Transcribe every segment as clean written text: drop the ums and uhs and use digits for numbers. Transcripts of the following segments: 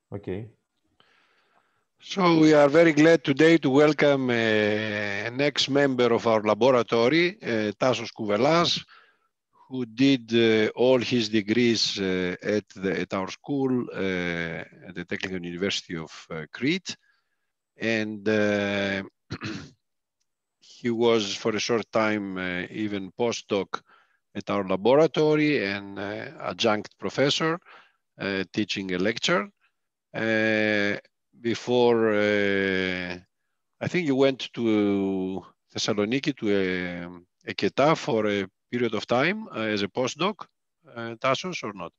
Okay. So we are very glad today to welcome an ex-member of our laboratory, Tassos Kouvelas, who did all his degrees at our school at the Technical University of Crete. And he was for a short time even postdoc at our laboratory and adjunct professor teaching a lecture. Before, I think you went to Thessaloniki to Eketa for a period of time as a postdoc, Tassos, or not?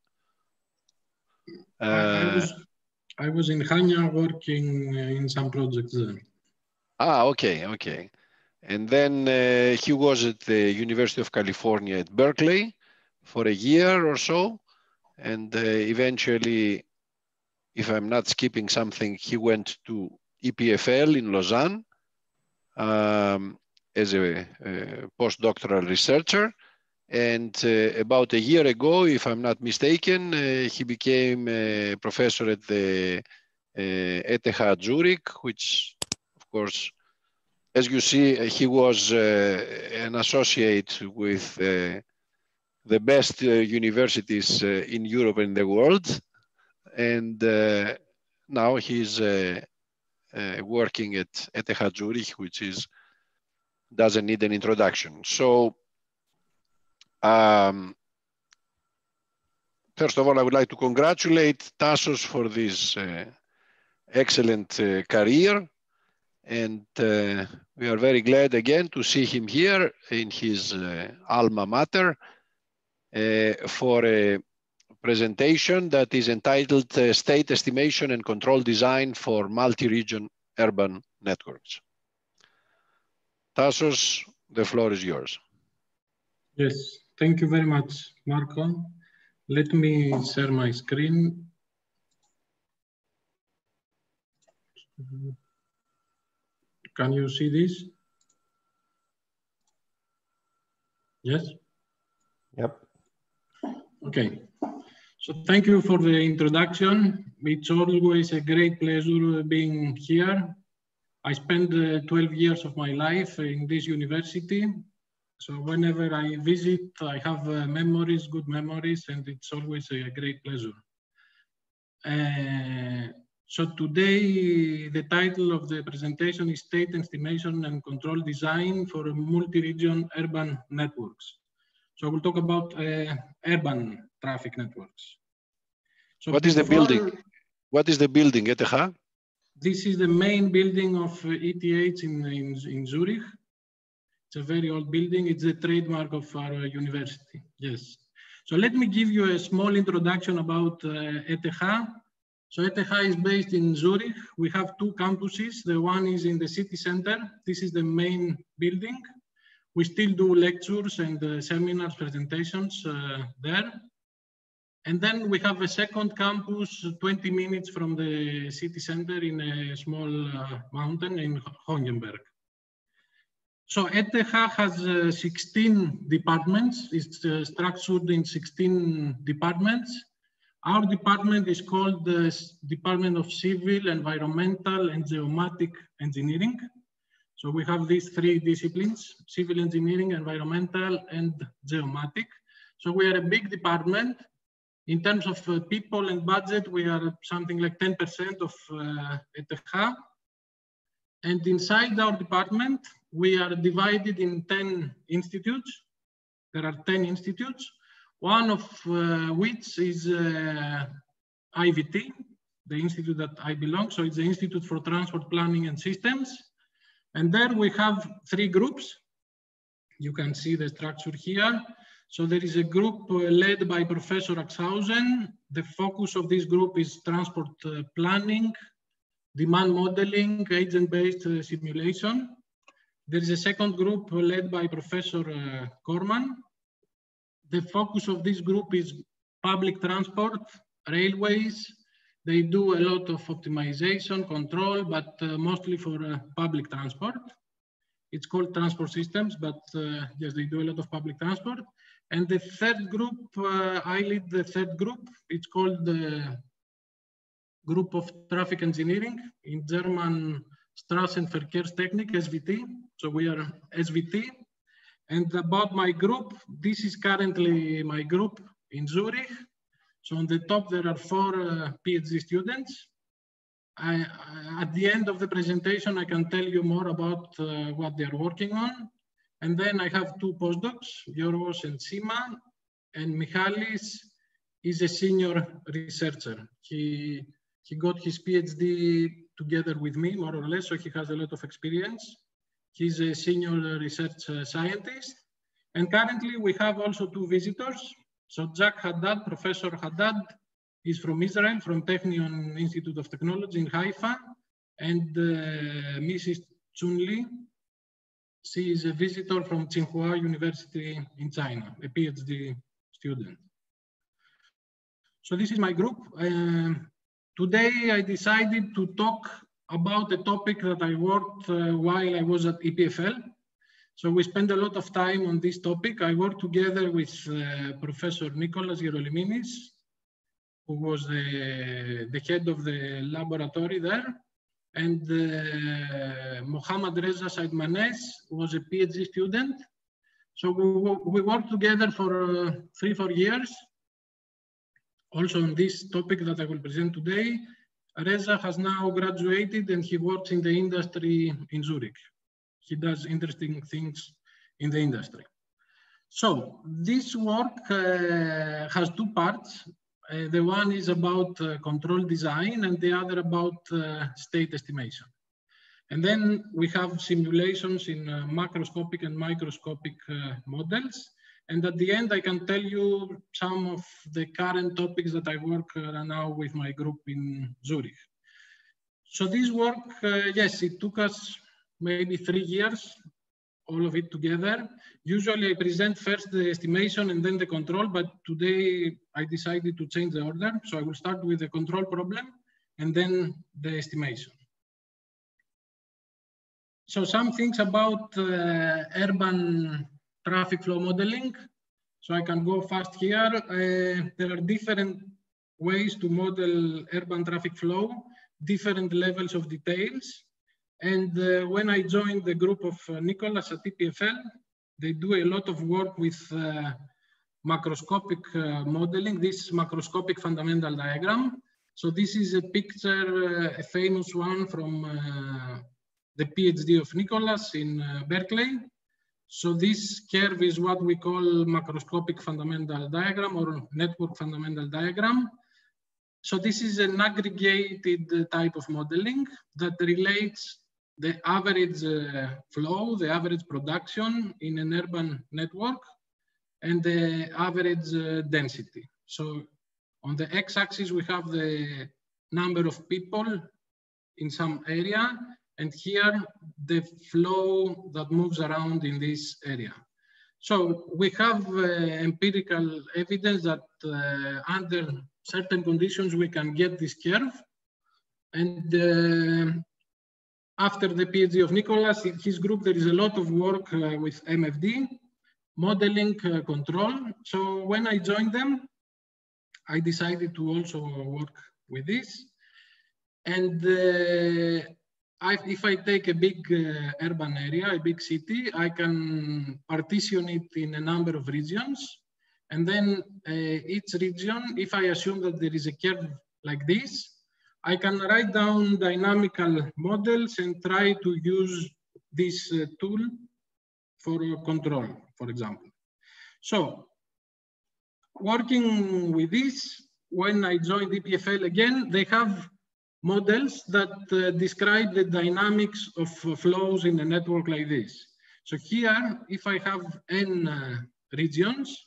I was in Chania working in some projects there. Ah, okay, okay. And then he was at the University of California at Berkeley for a year or so. And eventually, if I'm not skipping something, he went to EPFL in Lausanne as a postdoctoral researcher. And about a year ago, if I'm not mistaken, he became a professor at the ETH Zürich, which, of course, as you see, he was an associate with the best universities in Europe and the world. And now he's working at ETH Zürich, which doesn't need an introduction. So first of all, I would like to congratulate Tassos for this excellent career. And we are very glad again to see him here in his alma mater for a presentation that is entitled State Estimation and Control Design for Multi-Region Urban Networks. Tassos, the floor is yours. Yes, thank you very much, Marco. Let me share my screen. Can you see this? Yes? Yep. Okay. So thank you for the introduction. It's always a great pleasure being here. I spent 12 years of my life in this university. So whenever I visit, I have memories, good memories, and it's always a great pleasure. So today, the title of the presentation is State Estimation and Control Design for Multi-Region Urban Networks. So we'll talk about urban traffic networks. So what is the building? What is the building, ETH? This is the main building of ETH in Zurich. It's a very old building. It's the trademark of our university. Yes. So let me give you a small introduction about ETH. So ETH is based in Zurich. We have two campuses. The one is in the city center. This is the main building. We still do lectures and seminars, presentations there. And then we have a second campus 20 minutes from the city center in a small mountain in Hongenberg. So ETH has 16 departments. It's structured in 16 departments. Our department is called the Department of Civil, Environmental, and Geomatic Engineering. So we have these three disciplines: civil engineering, environmental, and geomatic. So we are a big department. In terms of people and budget, we are something like 10% of ETH. And inside our department, we are divided in 10 institutes. There are 10 institutes, one of which is IVT, the institute that I belong. So it's the Institute for Transport Planning and Systems. And there we have three groups. You can see the structure here. So there is a group led by Professor Axhausen. The focus of this group is transport planning, demand modeling, agent-based simulation. There is a second group led by Professor Korman. The focus of this group is public transport, railways. They do a lot of optimization, control, but mostly for public transport. It's called transport systems, but yes, they do a lot of public transport. And the third group, I lead the third group. It's called the group of traffic engineering, in German Straßenverkehrstechnik, SVT. So we are SVT. And about my group, this is currently my group in Zurich. So on the top, there are 4 PhD students. At the end of the presentation, I can tell you more about what they are working on. And then I have 2 postdocs, Yorgos and Sima, and Michalis is a senior researcher. He got his PhD together with me, more or less, so he has a lot of experience. He's a senior research scientist. And currently we have also 2 visitors. So Jack Haddad, Professor Haddad, is from Israel, from Technion Institute of Technology in Haifa. And Mrs. Chun Li, she is a visitor from Tsinghua University in China, a PhD student. So this is my group. Today I decided to talk about a topic that I worked while I was at EPFL. So we spent a lot of time on this topic. I worked together with Professor Nicholas Geroliminis, who was the head of the laboratory there. And Mohammad Reza Saidmanes was a PhD student. So we worked together for 3-4 years. Also on this topic that I will present today, Reza has now graduated and he works in the industry in Zurich. He does interesting things in the industry. So this work has 2 parts. The one is about control design and the other about state estimation. And then we have simulations in macroscopic and microscopic models. And at the end, I can tell you some of the current topics that I work now with my group in Zurich. So this work, yes, it took us maybe 3 years, all of it together. Usually I present first the estimation and then the control, but today I decided to change the order. So I will start with the control problem and then the estimation. So some things about urban traffic flow modeling. So I can go fast here. There are different ways to model urban traffic flow, different levels of details. And when I joined the group of Nicholas at EPFL, they do a lot of work with macroscopic modeling, this macroscopic fundamental diagram. So this is a picture, a famous one from the PhD of Nicholas in Berkeley. So this curve is what we call macroscopic fundamental diagram or network fundamental diagram. So this is an aggregated type of modeling that relates the average flow, the average production in an urban network, and the average density. So on the x-axis, we have the number of people in some area, and here the flow that moves around in this area. So we have empirical evidence that under certain conditions, we can get this curve. And after the PhD of Nicholas, in his group, there is a lot of work with MFD, modeling control. So when I joined them, I decided to also work with this. And if I take a big urban area, a big city, I can partition it in a number of regions. And then each region, if I assume that there is a curve like this, I can write down dynamical models and try to use this tool for control, for example. So working with this, when I joined EPFL again, they have models that describe the dynamics of flows in a network like this. So here, if I have n regions,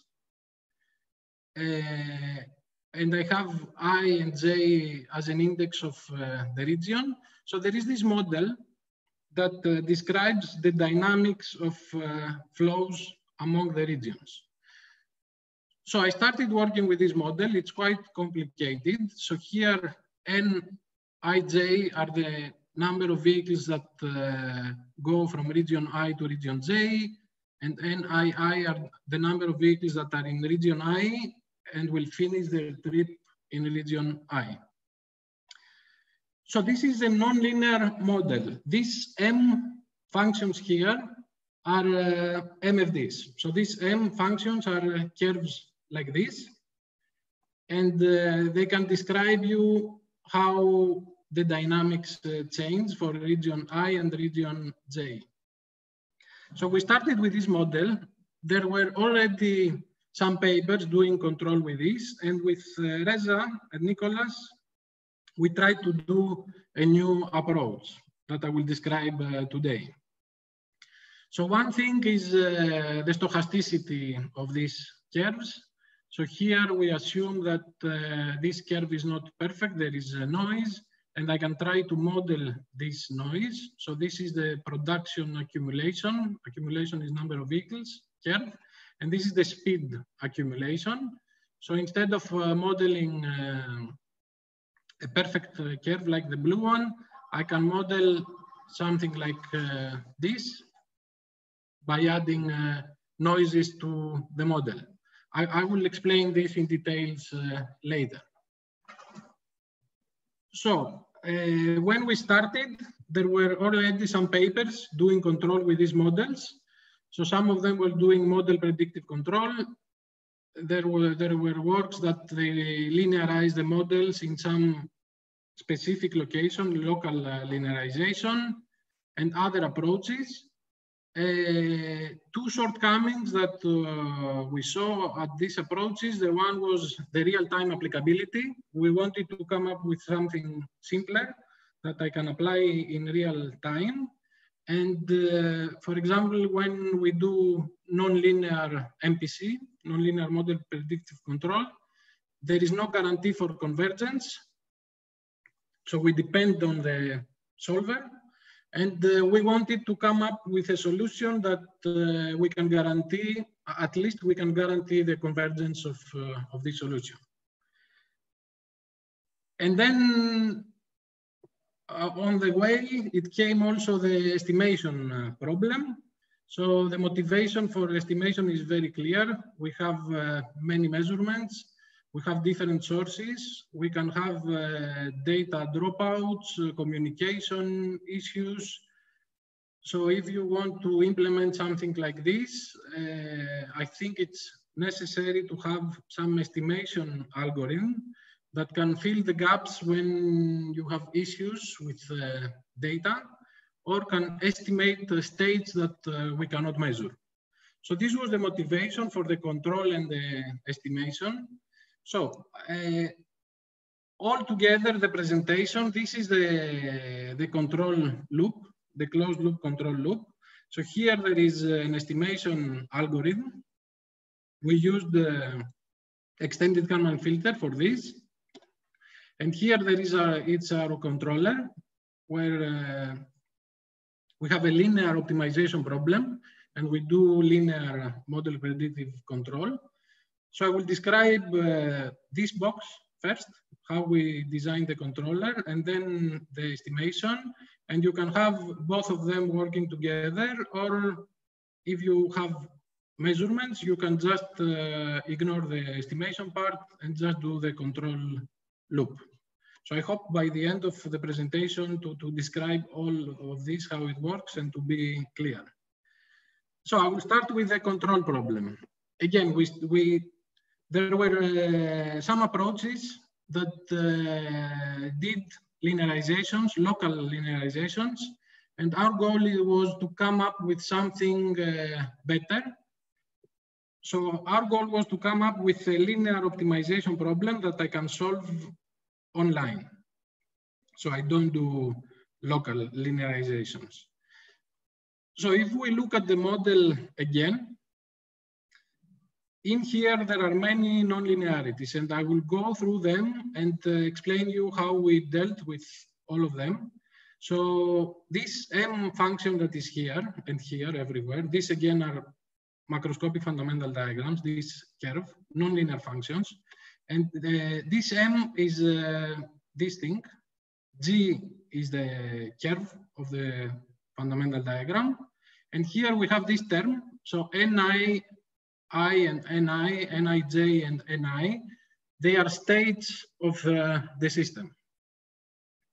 and I have I and j as an index of the region. So there is this model that describes the dynamics of flows among the regions. So I started working with this model. It's quite complicated. So here Nij are the number of vehicles that go from region I to region J, and Nii are the number of vehicles that are in region I and will finish their trip in region I. So this is a nonlinear model. These M functions here are MFDs. So these M functions are curves like this. And they can describe you how the dynamics change for region I and region J. So we started with this model. There were already some papers doing control with this. And with Reza and Nicholas, we tried to do a new approach that I will describe today. So one thing is the stochasticity of these curves. So here we assume that this curve is not perfect. There is a noise, and I can try to model this noise. So this is the production accumulation. Accumulation is number of vehicles curve, and this is the speed accumulation. So instead of modeling a perfect curve like the blue one, I can model something like this by adding noises to the model. I will explain this in details later. So when we started, there were already some papers doing control with these models. So some of them were doing model predictive control. There were works that they linearize the models in some specific location, local linearization, and other approaches. Two shortcomings that we saw at these approaches. The one was the real-time applicability. We wanted to come up with something simpler that I can apply in real time. And for example, when we do nonlinear MPC, nonlinear model predictive control, there is no guarantee for convergence. So we depend on the solver. And we wanted to come up with a solution that we can guarantee, at least we can guarantee the convergence of this solution. And then on the way, it came also the estimation problem. So the motivation for estimation is very clear. We have many measurements. We have different sources. We can have data dropouts, communication issues. So if you want to implement something like this, I think it's necessary to have some estimation algorithm that can fill the gaps when you have issues with data, or can estimate the states that we cannot measure. So this was the motivation for the control and the estimation. So all together, the presentation, this is the control loop, the closed loop control loop. So here there is an estimation algorithm. We used the extended Kalman filter for this. And here there is it's our controller where we have a linear optimization problem, and we do linear model predictive control. So I will describe this box first, how we design the controller, and then the estimation. And you can have both of them working together, or if you have measurements, you can just ignore the estimation part and just do the control loop. So I hope by the end of the presentation to describe all of this, how it works, and to be clear. So I will start with the control problem. Again, there were some approaches that did linearizations, local linearizations, and our goal was to come up with something better. So our goal was to come up with a linear optimization problem that I can solve online. So I don't do local linearizations. So if we look at the model again, in here, there are many nonlinearities, and I will go through them and explain you how we dealt with all of them. So this M function that is here and here everywhere, this again are macroscopic fundamental diagrams, this curve, nonlinear functions. And this M is this thing, G is the curve of the fundamental diagram. And here we have this term, so Ni, I and Ni, Nij and Ni, they are states of the system.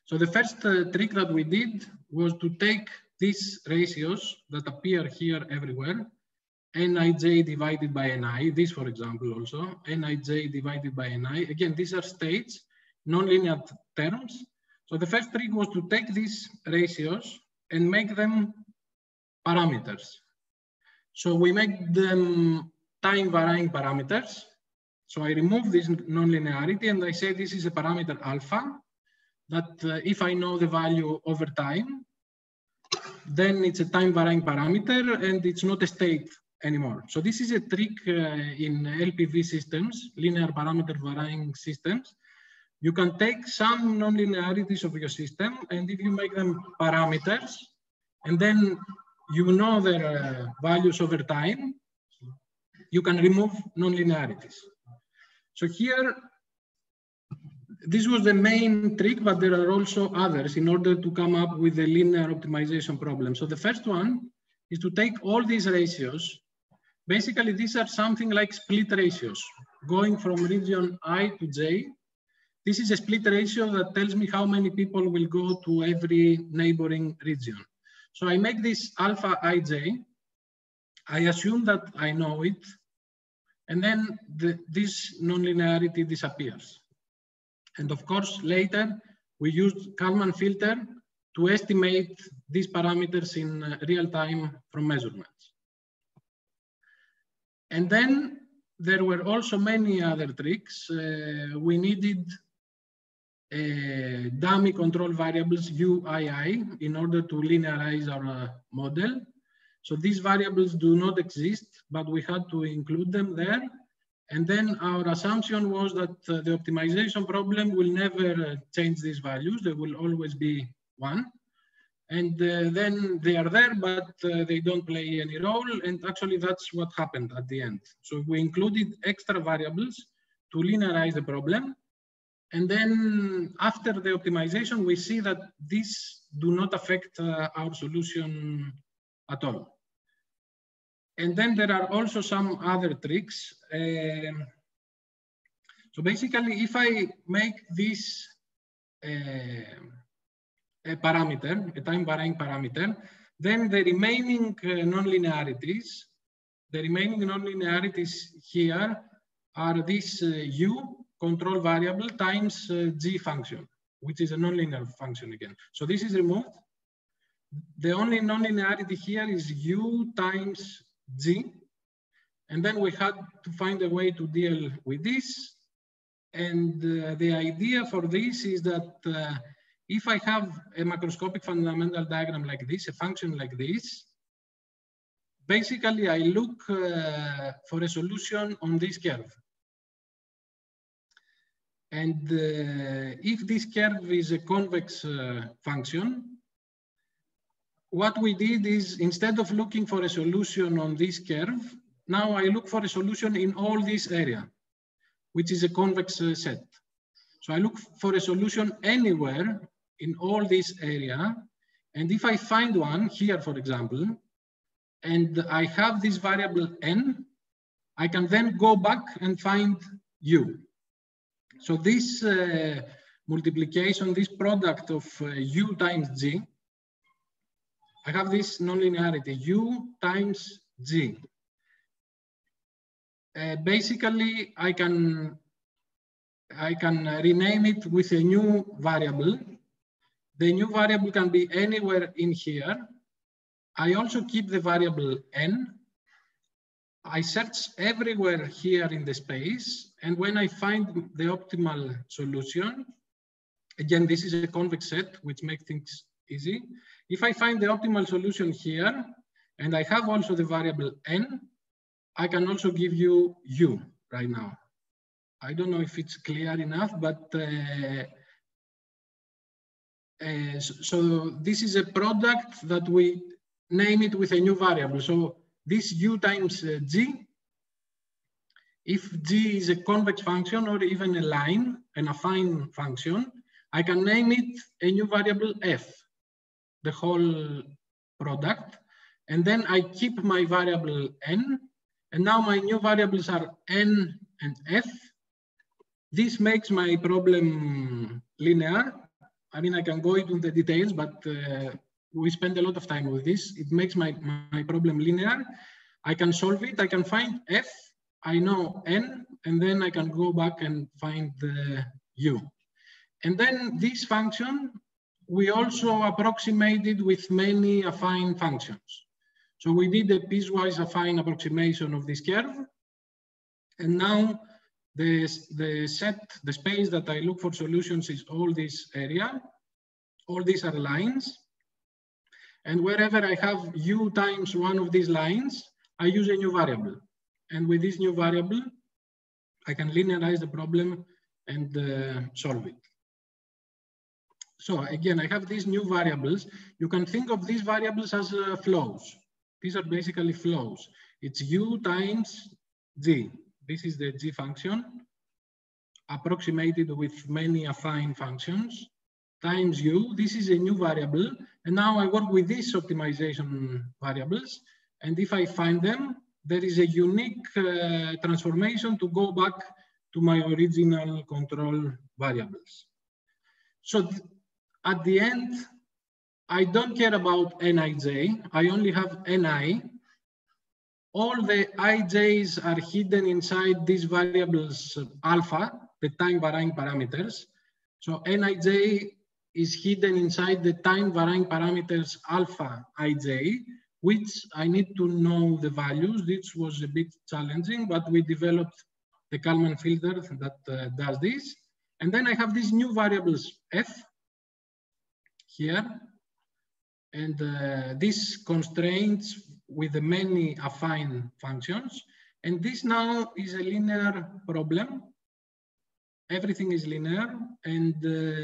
So the first trick that we did was to take these ratios that appear here everywhere, Nij divided by Ni, this for example also, Nij divided by Ni. Again, these are states, nonlinear terms. So the first trick was to take these ratios and make them parameters. So we make them time-varying parameters. So I remove this nonlinearity and I say this is a parameter alpha, that if I know the value over time, then it's a time-varying parameter and it's not a state anymore. So this is a trick in LPV systems, linear parameter varying systems. You can take some nonlinearities of your system, and if you make them parameters, and then you know their values over time, you can remove nonlinearities. So here, this was the main trick, but there are also others in order to come up with a linear optimization problem. So the first one is to take all these ratios. Basically, these are something like split ratios, going from region I to J. This is a split ratio that tells me how many people will go to every neighboring region. So I make this alpha ij. I assume that I know it. And then this nonlinearity disappears. And of course, later, we used Kalman filter to estimate these parameters in real time from measurements. And then there were also many other tricks. We needed dummy control variables UII in order to linearize our model. So these variables do not exist, but we had to include them there. And then our assumption was that the optimization problem will never change these values. They will always be 1. And then they are there, but they don't play any role. And actually, that's what happened at the end. So we included extra variables to linearize the problem. And then after the optimization, we see that these do not affect our solution at all. And then there are also some other tricks. So basically, if I make this a parameter, a time-varying parameter, then the remaining nonlinearities here are this u control variable times g function, which is a nonlinear function again. So this is removed. The only nonlinearity here is u times g. And then we had to find a way to deal with this. And the idea for this is that if I have a macroscopic fundamental diagram like this, a function like this, basically I look for a solution on this curve. And if this curve is a convex function, what we did is instead of looking for a solution on this curve, now I look for a solution in all this area, which is a convex set. So I look for a solution anywhere in all this area. And if I find one here, for example, and I have this variable n, I can then go back and find u. So this multiplication, this product of u times g, I have this nonlinearity, u times g. Basically, I can rename it with a new variable. The new variable can be anywhere in here. I also keep the variable n. I search everywhere here in the space. And when I find the optimal solution, again, this is a convex set, which makes things easy. If I find the optimal solution here, and I have also the variable n, I can also give you u right now. I don't know if it's clear enough, but so this is a product that we name it with a new variable. So this u times g, if g is a convex function or even a line, an affine function, I can name it a new variable f, the whole product. And then I keep my variable n. And now my new variables are n and f. This makes my problem linear. I mean, I can go into the details, but we spend a lot of time with this. It makes my problem linear. I can solve it. I can find f. I know n, and then I can go back and find the u. And then this function, we also approximated with many affine functions. So we did a piecewise affine approximation of this curve. And now the space that I look for solutions is all this area. All these are lines. And wherever I have u times one of these lines, I use a new variable. And with this new variable, I can linearize the problem and solve it. So again, I have these new variables. You can think of these variables as flows. These are basically flows. It's u times g. This is the g function, approximated with many affine functions, times u. This is a new variable. And now I work with these optimization variables. And if I find them, there is a unique transformation to go back to my original control variables. So at the end, I don't care about nij. I only have ni. All the ij's are hidden inside these variables alpha, the time varying parameters. So nij is hidden inside the time varying parameters alpha ij, which I need to know the values. This was a bit challenging, but we developed the Kalman filter that does this. And then I have these new variables f here. And this constraints with the many affine functions. And this now is a linear problem. Everything is linear. And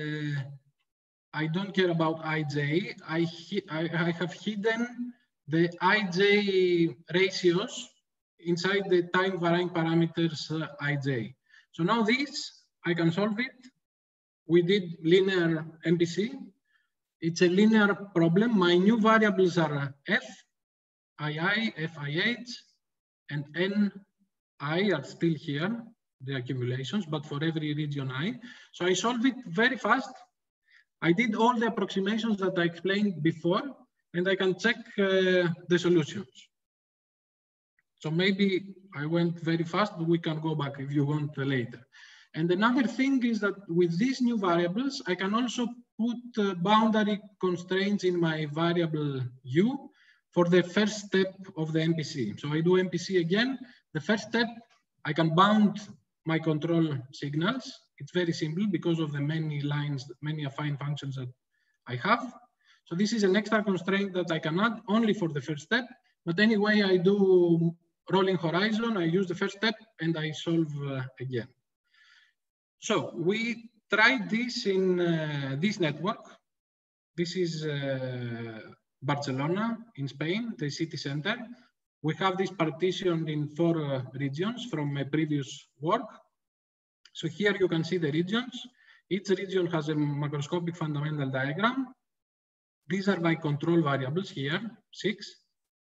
I don't care about ij. I have hidden the ij ratios inside the time varying parameters ij. So now this, I can solve it. We did linear MPC. It's a linear problem. My new variables are f, ii, fih, and ni are still here, the accumulations, but for every region I. So I solve it very fast. I did all the approximations that I explained before, and I can check the solutions. So maybe I went very fast, but we can go back if you want later. And another thing is that with these new variables, I can also put boundary constraints in my variable u for the first step of the MPC. So I do MPC again. The first step, I can bound my control signals. It's very simple because of the many lines, many affine functions that I have. So this is an extra constraint that I can add only for the first step. But anyway, I do rolling horizon. I use the first step and I solve again. So we tried this in this network. This is Barcelona in Spain, the city center. We have this partitioned in 4 regions from a previous work. So here you can see the regions. Each region has a macroscopic fundamental diagram. These are my control variables here, 6.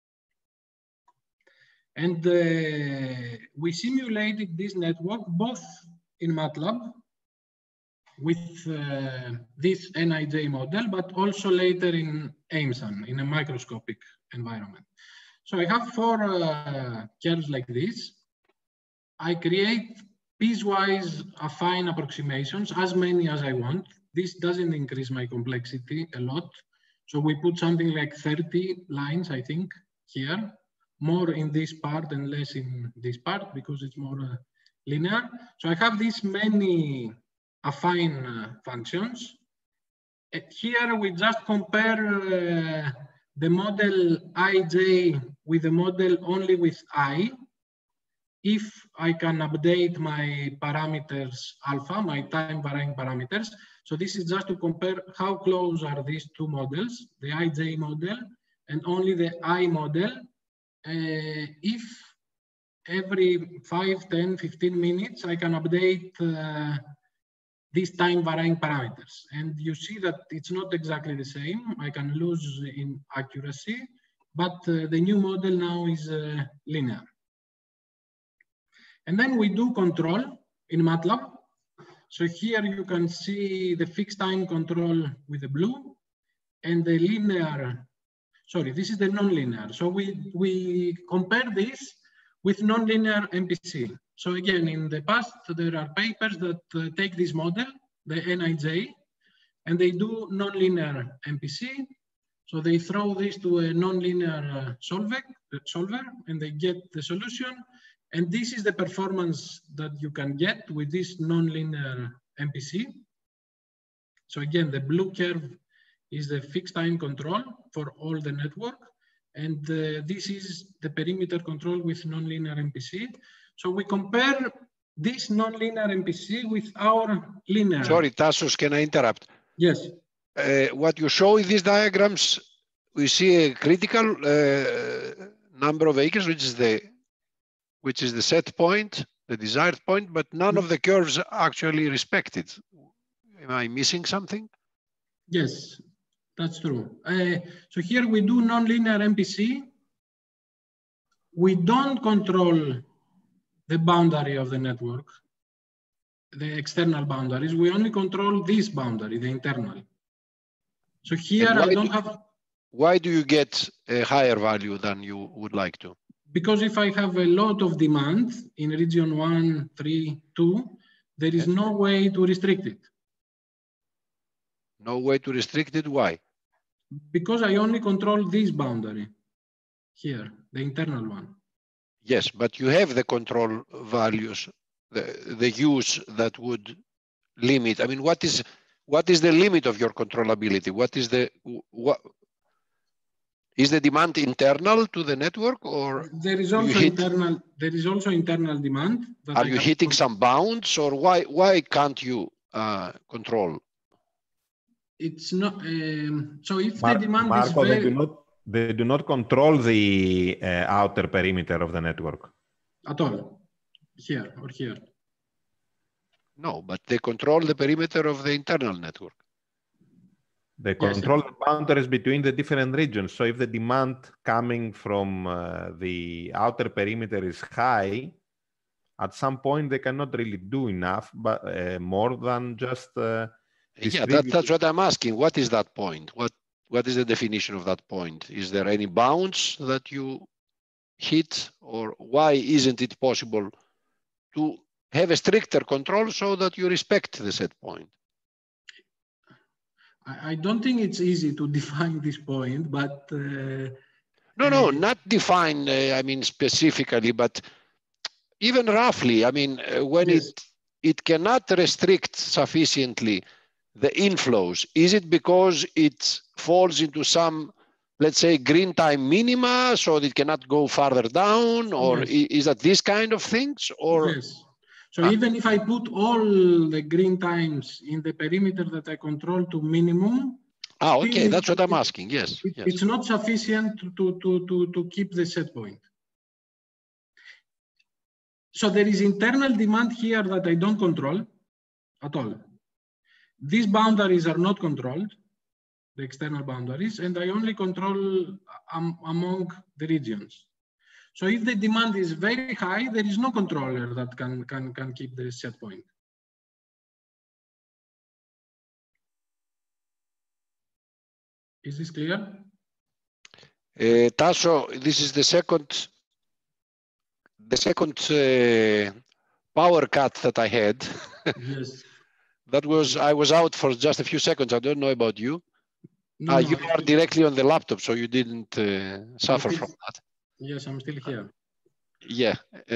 And we simulated this network both in MATLAB with this nij model, but also later in AIMSAN, in a microscopic environment. So I have 4 curves like this. I create piecewise affine approximations, as many as I want. This doesn't increase my complexity a lot. So we put something like 30 lines, I think, here, more in this part and less in this part because it's more linear. So I have these many affine functions. Here we just compare the model ij with the model only with I. If I can update my parameters alpha, my time varying parameters. So this is just to compare how close are these 2 models, the ij model and only the I model. If every 5, 10, 15 minutes, I can update these time varying parameters. And you see that it's not exactly the same. I can lose in accuracy, but the new model now is linear. And then we do control in MATLAB. So here you can see the fixed time control with the blue and the linear, sorry, this is the nonlinear. So we compare this with nonlinear MPC. So again, in the past, there are papers that take this model, the NIJ, and they do nonlinear MPC. So they throw this to a nonlinear solver, and they get the solution. And this is the performance that you can get with this nonlinear MPC. So again, the blue curve is the fixed time control for all the network. And this is the perimeter control with nonlinear MPC. So we compare this nonlinear MPC with our linear. Sorry, Tassos, can I interrupt? Yes. What you show in these diagrams, we see a critical number of acres, which is the set point, the desired point, but none of the curves actually respect it. Am I missing something? Yes, that's true. So here we do nonlinear MPC. We don't control the boundary of the network, the external boundaries. We only control this boundary, the internal. So here I don't have... Why do you get a higher value than you would like to? Because if I have a lot of demand in region 1, 3, 2, there is no way to restrict it. No way to restrict it, why? Because I only control this boundary here, the internal one. Yes, but you have the control values, the use that would limit. I mean, what is the limit of your controllability? Is the demand internal to the network, or there is also internal? There is also internal demand. Are you hitting some bounds, or why can't you control? It's not. So if the demand is very... They do not control the outer perimeter of the network. At all, here or here. No, but they control the perimeter of the internal network. They control the boundaries between the different regions. So if the demand coming from the outer perimeter is high, at some point they cannot really do enough, but more than just that's what I'm asking. What is that point? What is the definition of that point? Is there any bounds that you hit, or why isn't it possible to have a stricter control so that you respect the set point? I don't think it's easy to define this point, but... No, not define, I mean, specifically, but even roughly, I mean, when it cannot restrict sufficiently the inflows, is it because it falls into some, let's say, green time minima, so it cannot go farther down, or is that this kind of things? Or yes. So even if I put all the green times in the perimeter that I control to minimum, okay, that's what I'm asking. Yes, it's not sufficient to keep the set point. So there is internal demand here that I don't control at all. These boundaries are not controlled, the external boundaries, and I only control among the regions. So if the demand is very high, there is no controller that can keep the set point. Is this clear? Tasso, this is the second power cut that I had. Yes. I was out for just a few seconds. I don't know about you. No, you are directly on the laptop, so you didn't suffer from that. Yes, I'm still here. Yeah.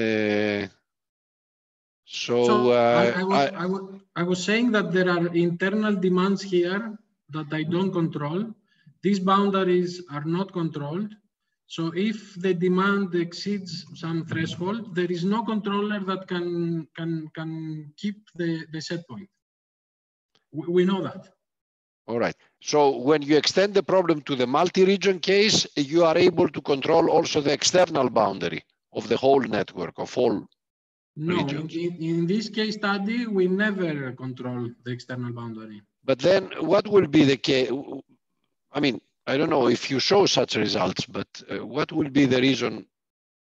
I was saying that there are internal demands here that I don't control. These boundaries are not controlled. So if the demand exceeds some threshold, there is no controller that can keep the set point. We know that. All right. So when you extend the problem to the multi-region case, you are able to control also the external boundary of the whole network, of all regions. In this case study, we never control the external boundary. But then what will be the case? I mean, I don't know if you show such results, but what will be the reason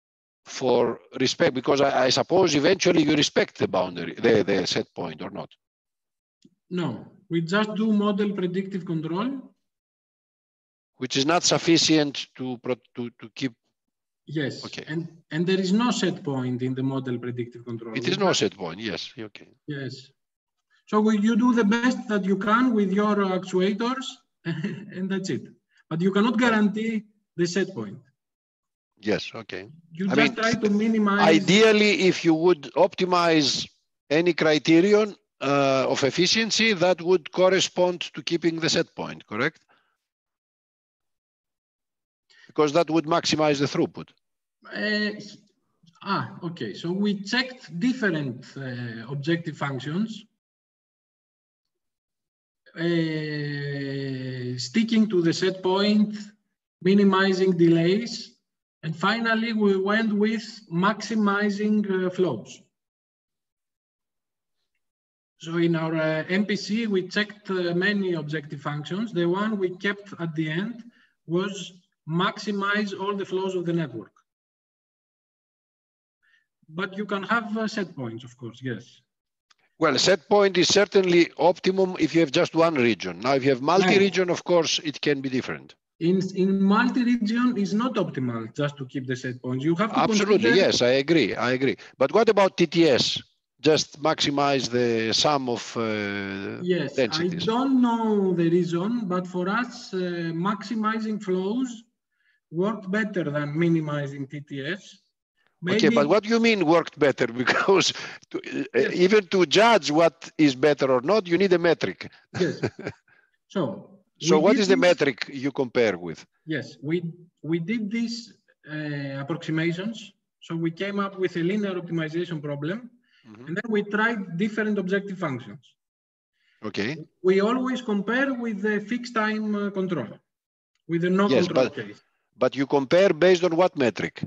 for respect? Because I suppose eventually you respect the boundary, the set point, or not? No, we just do model predictive control. Which is not sufficient to keep. Yes, okay. And there is no set point in the model predictive control. It is no set point, yes, okay. Yes. So you do the best that you can with your actuators, and that's it. But you cannot guarantee the set point. Yes, okay. You just try to minimize. Ideally, if you would optimize any criterion of efficiency, that would correspond to keeping the set point, correct? Because that would maximize the throughput. Okay. So we checked different objective functions, sticking to the set point, minimizing delays, and finally we went with maximizing flows. So in our MPC, we checked many objective functions. The one we kept at the end was maximize all the flows of the network. But you can have set points, of course, yes. Well, set point is certainly optimum if you have just one region. Now, if you have multi-region, of course, it can be different. In multi-region, is not optimal just to keep the set points. You have to absolutely, yes, I agree. But what about TTS? Just maximize the sum of yes, densities. I don't know the reason, but for us, maximizing flows worked better than minimizing TTS. Maybe... Okay, but what do you mean worked better? Because even to judge what is better or not, you need a metric. Yes. So what is the metric you compare with? Yes, we did these approximations. So we came up with a linear optimization problem. And then we tried different objective functions. Okay. We always compare with the fixed time control, with the no control case. But you compare based on what metric?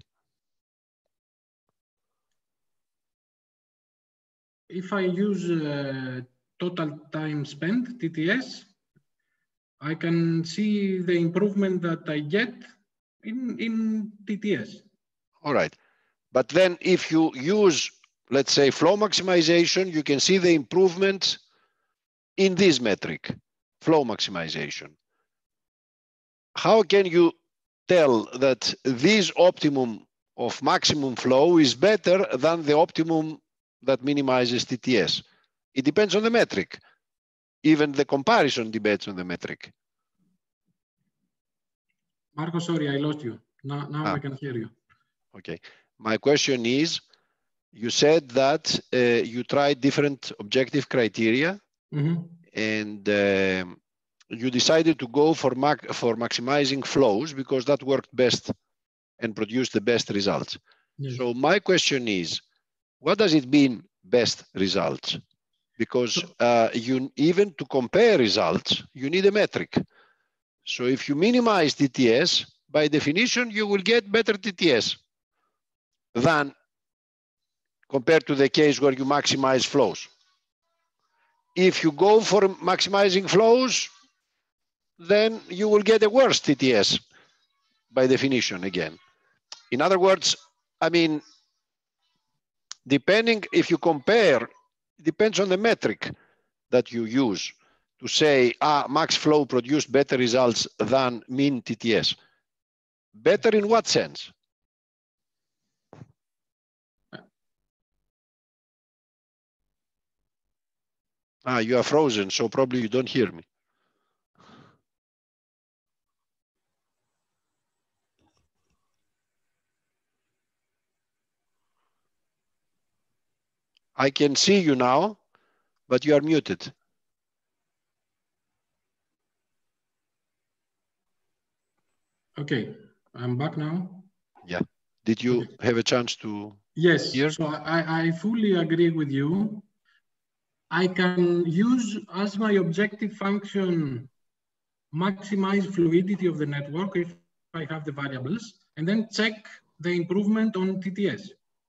If I use total time spent, TTS, I can see the improvement that I get in TTS. All right. But then if you use, let's say, flow maximization, you can see the improvements in this metric, flow maximization. How can you tell that this optimum of maximum flow is better than the optimum that minimizes TTS? It depends on the metric. Even the comparison depends on the metric. Marco, sorry, I lost you. Now I can hear you. Okay. My question is, you said that you tried different objective criteria and you decided to go for maximizing flows because that worked best and produced the best results. Yes. So my question is, what does it mean best results? Because even to compare results, you need a metric. So if you minimize TTS, by definition, you will get better TTS than compared to the case where you maximize flows. If you go for maximizing flows, then you will get a worse TTS by definition again. In other words, I mean, depending if you compare, it depends on the metric that you use to say, max flow produced better results than mean TTS. Better in what sense? You are frozen, so probably you don't hear me. I can see you now, but you are muted. Okay, I'm back now. Yeah. Did you have a chance to hear? So I fully agree with you. I can use as my objective function maximize fluidity of the network if I have the variables, and then check the improvement on TTS.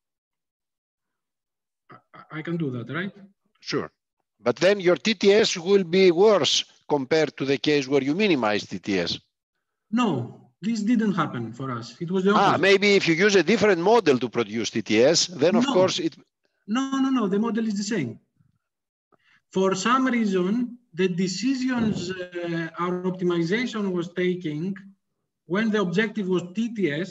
I can do that, right? Sure. But then your TTS will be worse compared to the case where you minimize TTS. No, this didn't happen for us. It was the opposite. Maybe if you use a different model to produce TTS, then of course it... No, the model is the same. For some reason, the decisions our optimization was taking when the objective was TTS,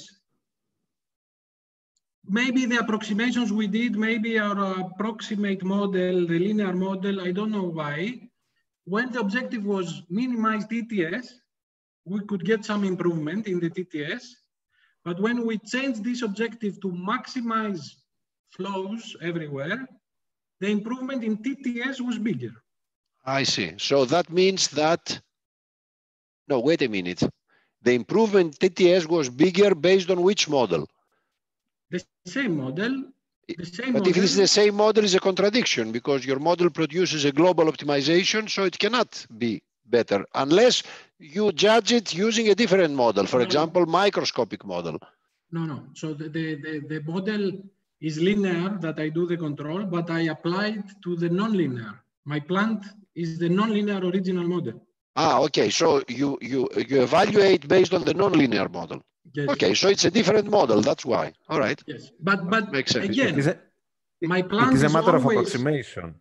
maybe the approximations we did, maybe our approximate model, the linear model, I don't know why. When the objective was minimize TTS, we could get some improvement in the TTS. But when we changed this objective to maximize flows everywhere, the improvement in TTS was bigger. I see. So that means that, no, wait a minute. The improvement TTS was bigger based on which model? The same model. But if it is the same model, it's a contradiction because your model produces a global optimization, so it cannot be better unless you judge it using a different model, for example, microscopic model. No. So the model is linear that I do the control, but I applied to the nonlinear. My plant is the nonlinear original model. Ah, okay. So you evaluate based on the nonlinear model. Yes. Okay, so it's a different model. That's why. All right. Yes, but makes sense. Again, my plant it is a matter always, of approximation.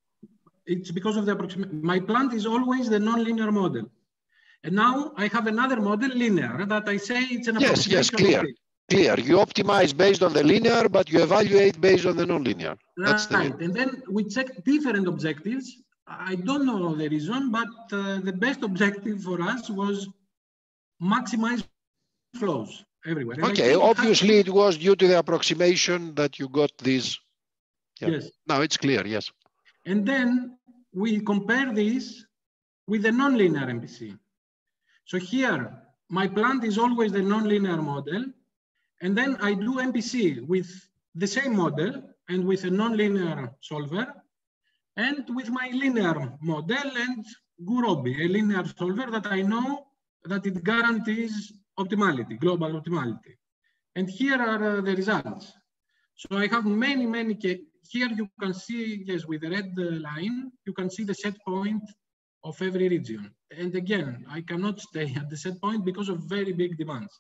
It's because of the approximation. My plant is always the nonlinear model, and now I have another model, linear, that I say it's an approximation. Yes, clear. Clear. You optimize based on the linear, but you evaluate based on the nonlinear. That's right. And then we check different objectives. I don't know the reason, but the best objective for us was maximize flows everywhere. And okay, obviously it was due to the approximation that you got these. Yeah. Yes. Now it's clear, yes. And then we compare this with the nonlinear MPC. So here, my plant is always the nonlinear model. And then I do MPC with the same model and with a nonlinear solver and with my linear model and Gurobi, a linear solver that I know that it guarantees optimality, global optimality. And here are the results. So I have many cases. Here you can see, yes, with the red line, you can see the set point of every region. And again, I cannot stay at the set point because of very big demands.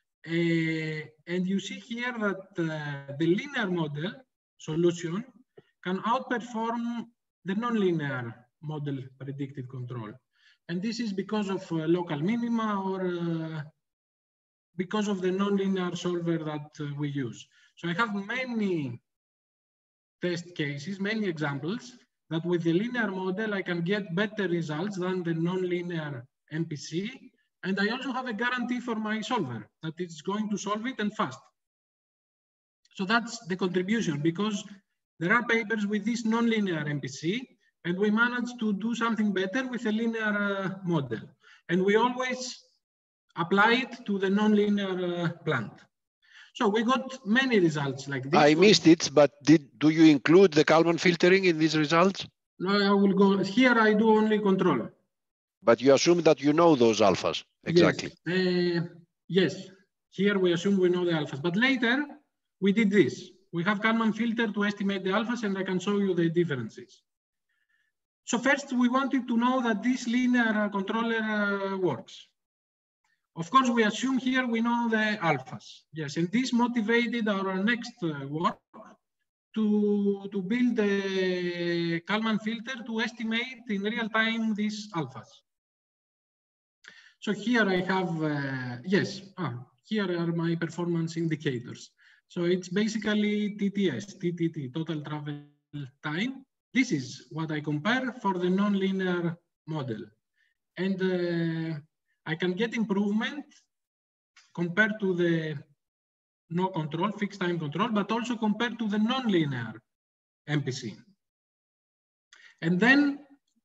And you see here that the linear model solution can outperform the nonlinear model predictive control. And this is because of local minima or because of the nonlinear solver that we use. So I have many test cases, many examples that with the linear model, I can get better results than the nonlinear MPC. And I also have a guarantee for my solver that it's going to solve it and fast. So that's the contribution because there are papers with this nonlinear MPC and we managed to do something better with a linear model. And we always apply it to the nonlinear plant. So we got many results like this. I missed it, but do you include the Kalman filtering in these results? No, I will go, here I do only control. But you assume that you know those alphas, exactly. Yes, here we assume we know the alphas, but later we did this. We have Kalman filter to estimate the alphas and I can show you the differences. So first we wanted to know that this linear controller works. Of course, we assume here we know the alphas. Yes, and this motivated our next work to build the Kalman filter to estimate in real time these alphas. So here I have, here are my performance indicators. So it's basically TTS, TTT, total travel time. This is what I compare for the nonlinear model. And I can get improvement compared to the no control, fixed time control, but also compared to the nonlinear MPC. And then,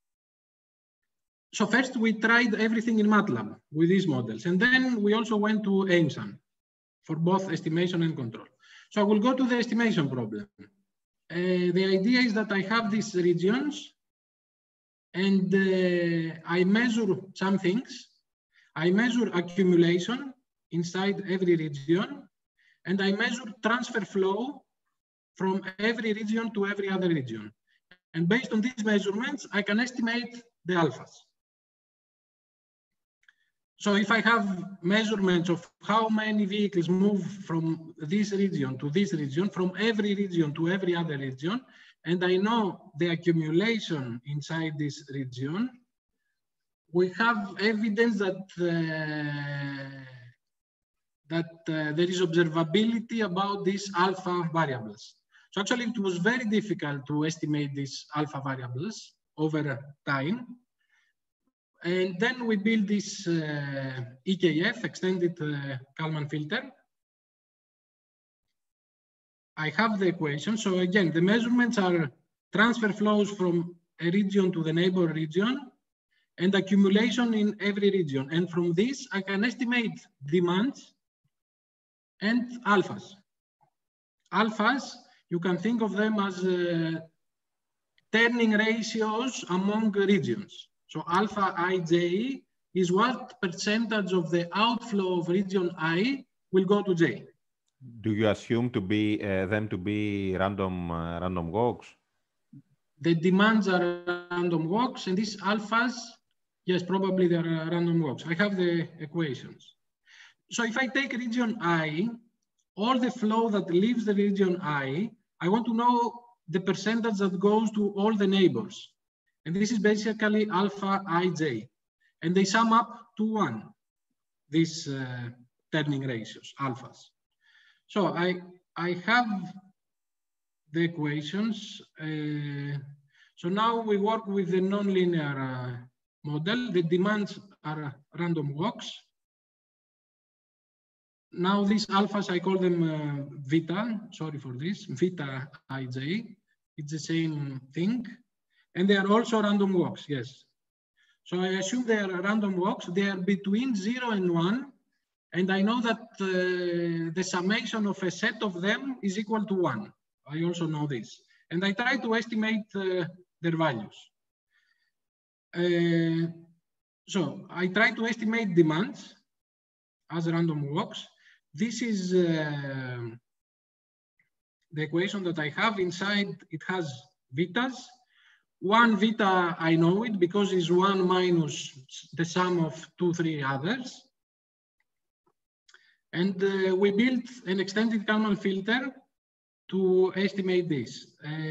so first we tried everything in MATLAB with these models. And then we also went to AIMSAN for both estimation and control. So I will go to the estimation problem. The idea is that I have these regions and I measure some things. I measure accumulation inside every region, and I measure transfer flow from every region to every other region. And based on these measurements, I can estimate the alphas. So if I have measurements of how many vehicles move from this region to this region, from every region to every other region, and I know the accumulation inside this region, we have evidence that there is observability about these alpha variables. So actually, it was very difficult to estimate these alpha variables over time. And then we built this EKF, extended Kalman filter. I have the equation. So again, the measurements are transfer flows from a region to the neighbor region and accumulation in every region. And from this, I can estimate demands and alphas. Alphas, you can think of them as turning ratios among regions. So alpha ij is what percentage of the outflow of region I will go to J. Do you assume to be them to be random walks? The demands are random walks, and these alphas, yes, probably they are random walks. I have the equations. So if I take region I, all the flow that leaves the region I want to know the percentage that goes to all the neighbors. And this is basically alpha ij. And they sum up to 1, these turning ratios, alphas. So I have the equations. So now we work with the nonlinear model. The demands are random walks. Now these alphas, I call them vita, sorry for this, vita ij. It's the same thing. And they are also random walks, yes. So I assume they are random walks. They are between 0 and 1. And I know that the summation of a set of them is equal to 1. I also know this. And I try to estimate their values. So I try to estimate demands as random walks. This is the equation that I have. Inside, it has vitas. One vita, I know it because it's 1 minus the sum of 2, 3 others. And we built an extended Kalman filter to estimate this.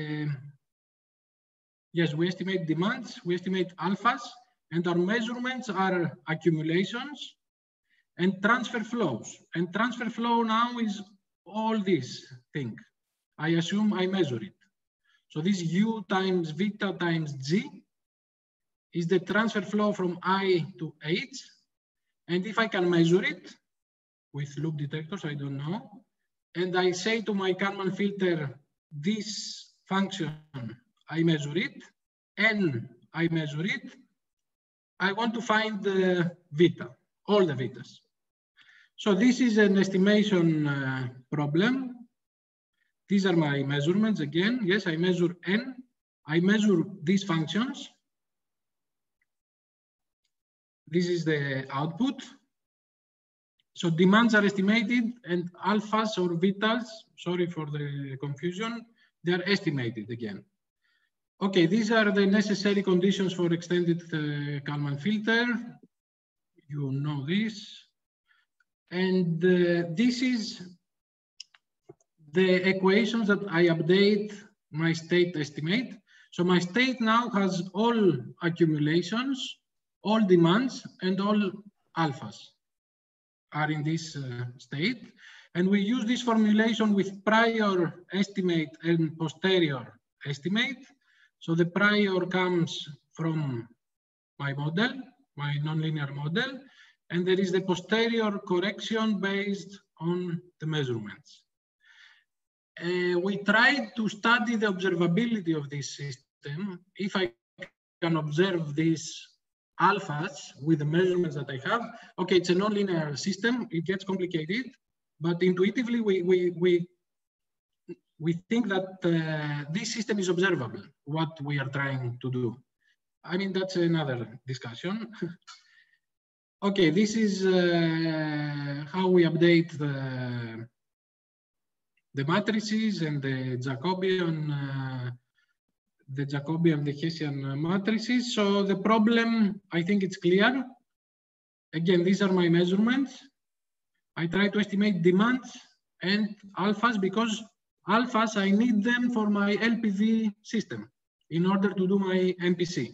Yes, we estimate demands, we estimate alphas, and our measurements are accumulations and transfer flows. And transfer flow now is all this thing. I assume I measure it. So this U times vita times G is the transfer flow from I to H. And if I can measure it with loop detectors, I don't know. And I say to my Kalman filter, this function, I measure it. N, I measure it. I want to find the vita, all the vitas. So this is an estimation problem. These are my measurements again. Yes, I measure N. I measure these functions. This is the output. So demands are estimated and alphas or vitas, sorry for the confusion, they are estimated again. Okay, these are the necessary conditions for extended Kalman filter. You know this. And this is the equations that I update my state estimate. So my state now has all accumulations, all demands, and all alphas are in this state. And we use this formulation with prior estimate and posterior estimate. So the prior comes from my model, my nonlinear model, and there is the posterior correction based on the measurements. We tried to study the observability of this system. If I can observe these alphas with the measurements that I have, okay, it's a nonlinear system, it gets complicated, but intuitively we think that this system is observable, what we are trying to do. I mean, that's another discussion. Okay, this is how we update the matrices and the Jacobian, the Hessian matrices. So the problem, I think it's clear. Again, these are my measurements. I try to estimate demands and alphas because alphas, I need them for my LPV system in order to do my MPC.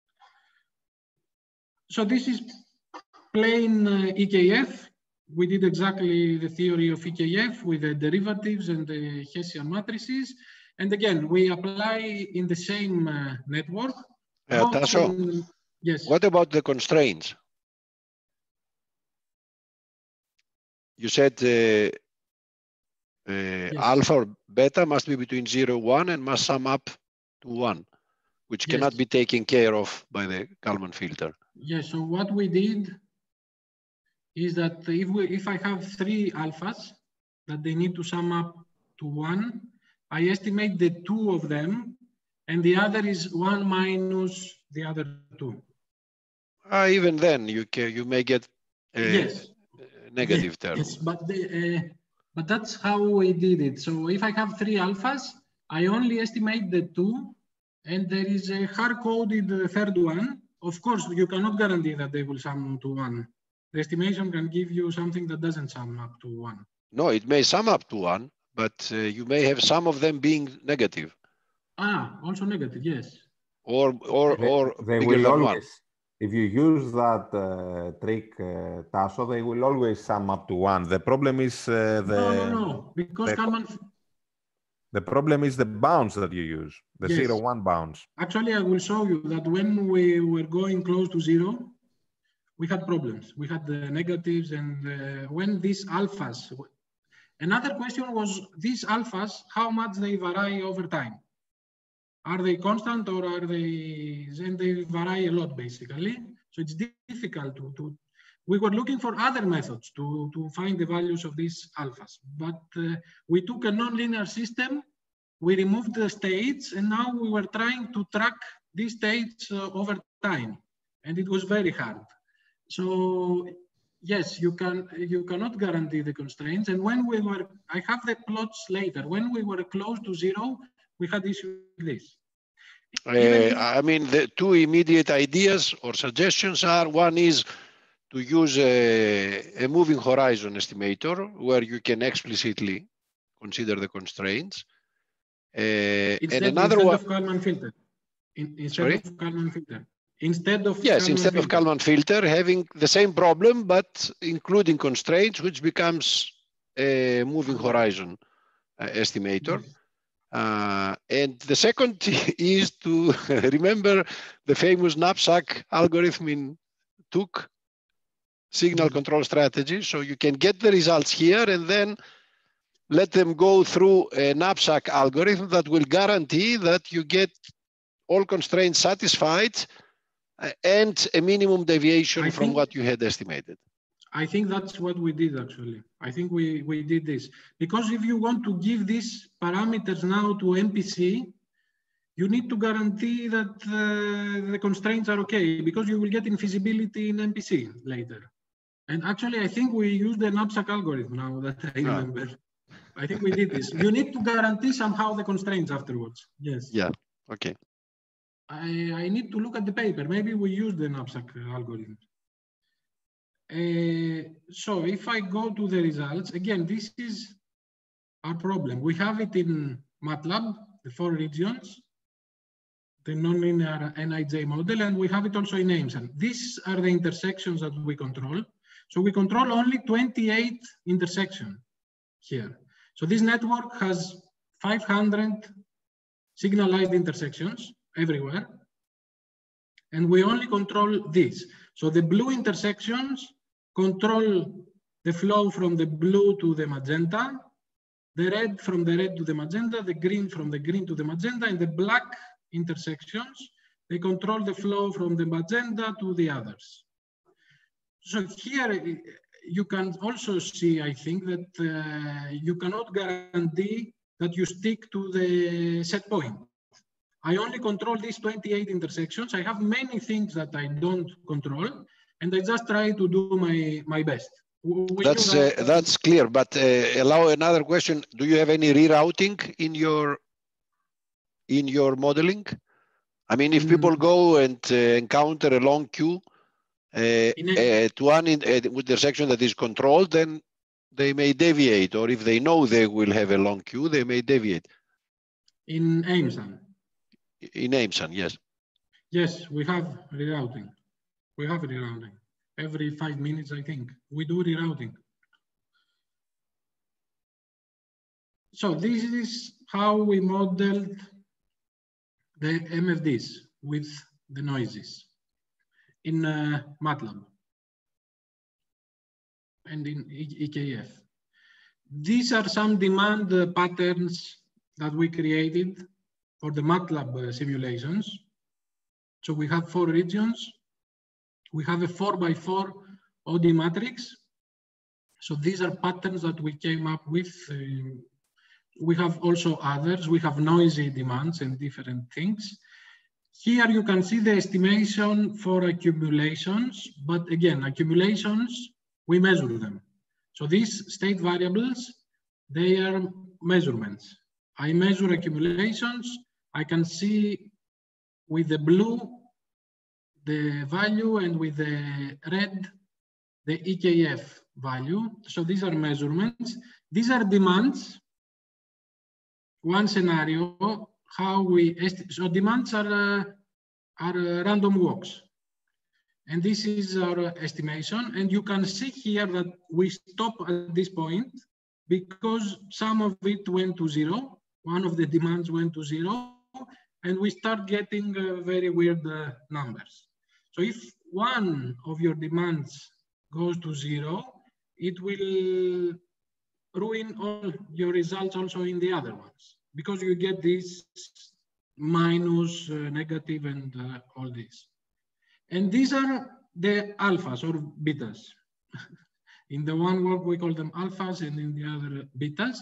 So this is plain EKF. We did exactly the theory of EKF with the derivatives and the Hessian matrices. And again, we apply in the same network. Tasso, yes. What about the constraints? You said yes. Alpha or beta must be between 0 and 1 and must sum up to 1, which yes. cannot be taken care of by the Kalman filter. Yes, so what we did is that if I have 3 alphas that they need to sum up to 1, I estimate the 2 of them, and the other is 1 minus the other 2. Even then, you may get yes. negative term. Yes, but that's how we did it. So if I have 3 alphas, I only estimate the 2, and there is a hard-coded third one. Of course, you cannot guarantee that they will sum to 1. The estimation can give you something that doesn't sum up to 1. No, it may sum up to 1, but you may have some of them being negative. Also negative, yes. Or they bigger will than always, 1. If you use that trick, Tasso, they will always sum up to 1. The problem is no, because Kalman. The problem is the bounds that you use, the yes. 0-1 bounds. Actually, I will show you that when we were going close to 0, we had problems. We had the negatives, and when these alphas. Another question was these alphas, how much they vary over time. Are they constant or are they, and they vary a lot basically. So it's difficult to we were looking for other methods to find the values of these alphas, but we took a nonlinear system, we removed the states, and now we were trying to track these states over time, and it was very hard. So yes, you cannot guarantee the constraints. And when we were, I have the plots later, when we were close to 0, we had issues with this. I mean, the 2 immediate ideas or suggestions are, one is to use a moving horizon estimator where you can explicitly consider the constraints. And another one. Instead of Kalman filter. Sorry? Of Kalman filter. Instead of yes, Kalman instead filter. of Kalman filter, having the same problem, but including constraints, which becomes a moving horizon estimator. Yes. And the second is to remember the famous knapsack algorithm in tuc, signal control strategy. So you can get the results here and then let them go through a knapsack algorithm that will guarantee that you get all constraints satisfied and a minimum deviation from what you had estimated. I think that's what we did actually. I think we did this. Because if you want to give these parameters now to MPC, you need to guarantee that the constraints are okay, because you will get infeasibility in MPC later. And actually, I think we used the knapsack algorithm now that I remember. I think we did this. You need to guarantee somehow the constraints afterwards. Yes. Yeah, okay. I need to look at the paper. Maybe we used the knapsack algorithm. So if I go to the results, again, this is our problem. We have it in MATLAB, the 4 regions, the nonlinear NIJ model, and we have it also in AIMSAN. These are the intersections that we control. So we control only 28 intersections here. So this network has 500 signalized intersections everywhere, and we only control these. So the blue intersections control the flow from the blue to the magenta, the red from the red to the magenta, the green from the green to the magenta, and the black intersections, they control the flow from the magenta to the others. So here you can also see, I think, that you cannot guarantee that you stick to the set point. I only control these 28 intersections. I have many things that I don't control, and I just try to do my best. That's clear, but allow another question. Do you have any rerouting in your modeling? I mean, if people go and encounter a long queue to one intersection that is controlled, then they may deviate, or if they know they will have a long queue, they may deviate. In AIMSAN? In AIMSAN, yes. Yes, we have rerouting. We have rerouting. Every 5 minutes, I think, we do rerouting. So this is how we modeled the MFDs with the noises in MATLAB and in EKF. These are some demand patterns that we created for the MATLAB simulations. So we have 4 regions. We have a 4x4 OD matrix. So these are patterns that we came up with. We have also others. We have noisy demands and different things. Here you can see the estimation for accumulations, but again, accumulations, we measure them. So these state variables, they are measurements. I measure accumulations. I can see with the blue the value and with the red the EKF value. So these are measurements. These are demands. One scenario, how we estimate. So demands are random walks. And this is our estimation. And you can see here that we stop at this point because some of it went to 0. One of the demands went to 0. And we start getting very weird numbers. So if one of your demands goes to 0, it will ruin all your results also in the other ones, because you get this minus, negative, and all this. And these are the alphas or betas. In the one work, we call them alphas, and in the other betas.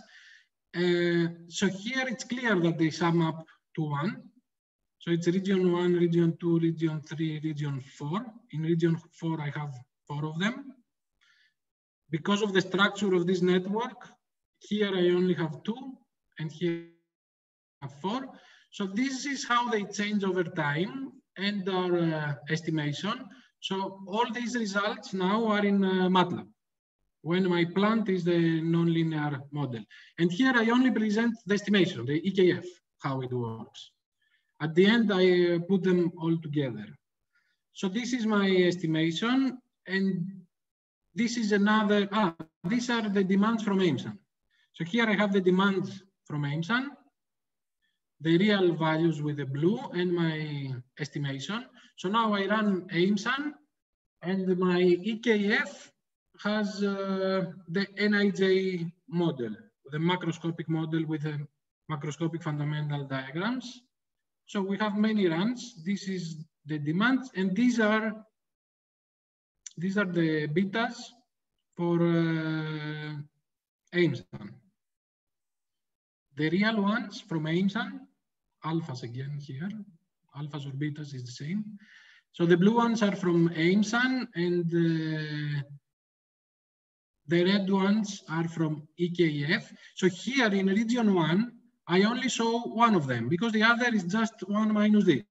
So here it's clear that they sum up to 1. So it's region 1, region 2, region 3, region 4. In region 4, I have 4 of them. Because of the structure of this network, here I only have 2, and here I have 4. So this is how they change over time and our estimation. So all these results now are in MATLAB, when my plant is the nonlinear model. And here I only present the estimation, the EKF, how it works. At the end, I put them all together. So this is my estimation, and this is another, these are the demands from AIMSAN. So here I have the demands from AIMSAN, the real values with the blue, and my estimation. So now I run AIMSAN, and my EKF has the NIJ model, the macroscopic model with the macroscopic fundamental diagrams. So we have many runs. This is the demands, and these are the betas for AIMSAN. The real ones from AIMSAN, alphas again here, alphas or betas is the same. So the blue ones are from AIMSAN, and the red ones are from EKF. So here in region 1, I only saw one of them because the other is just 1 minus this.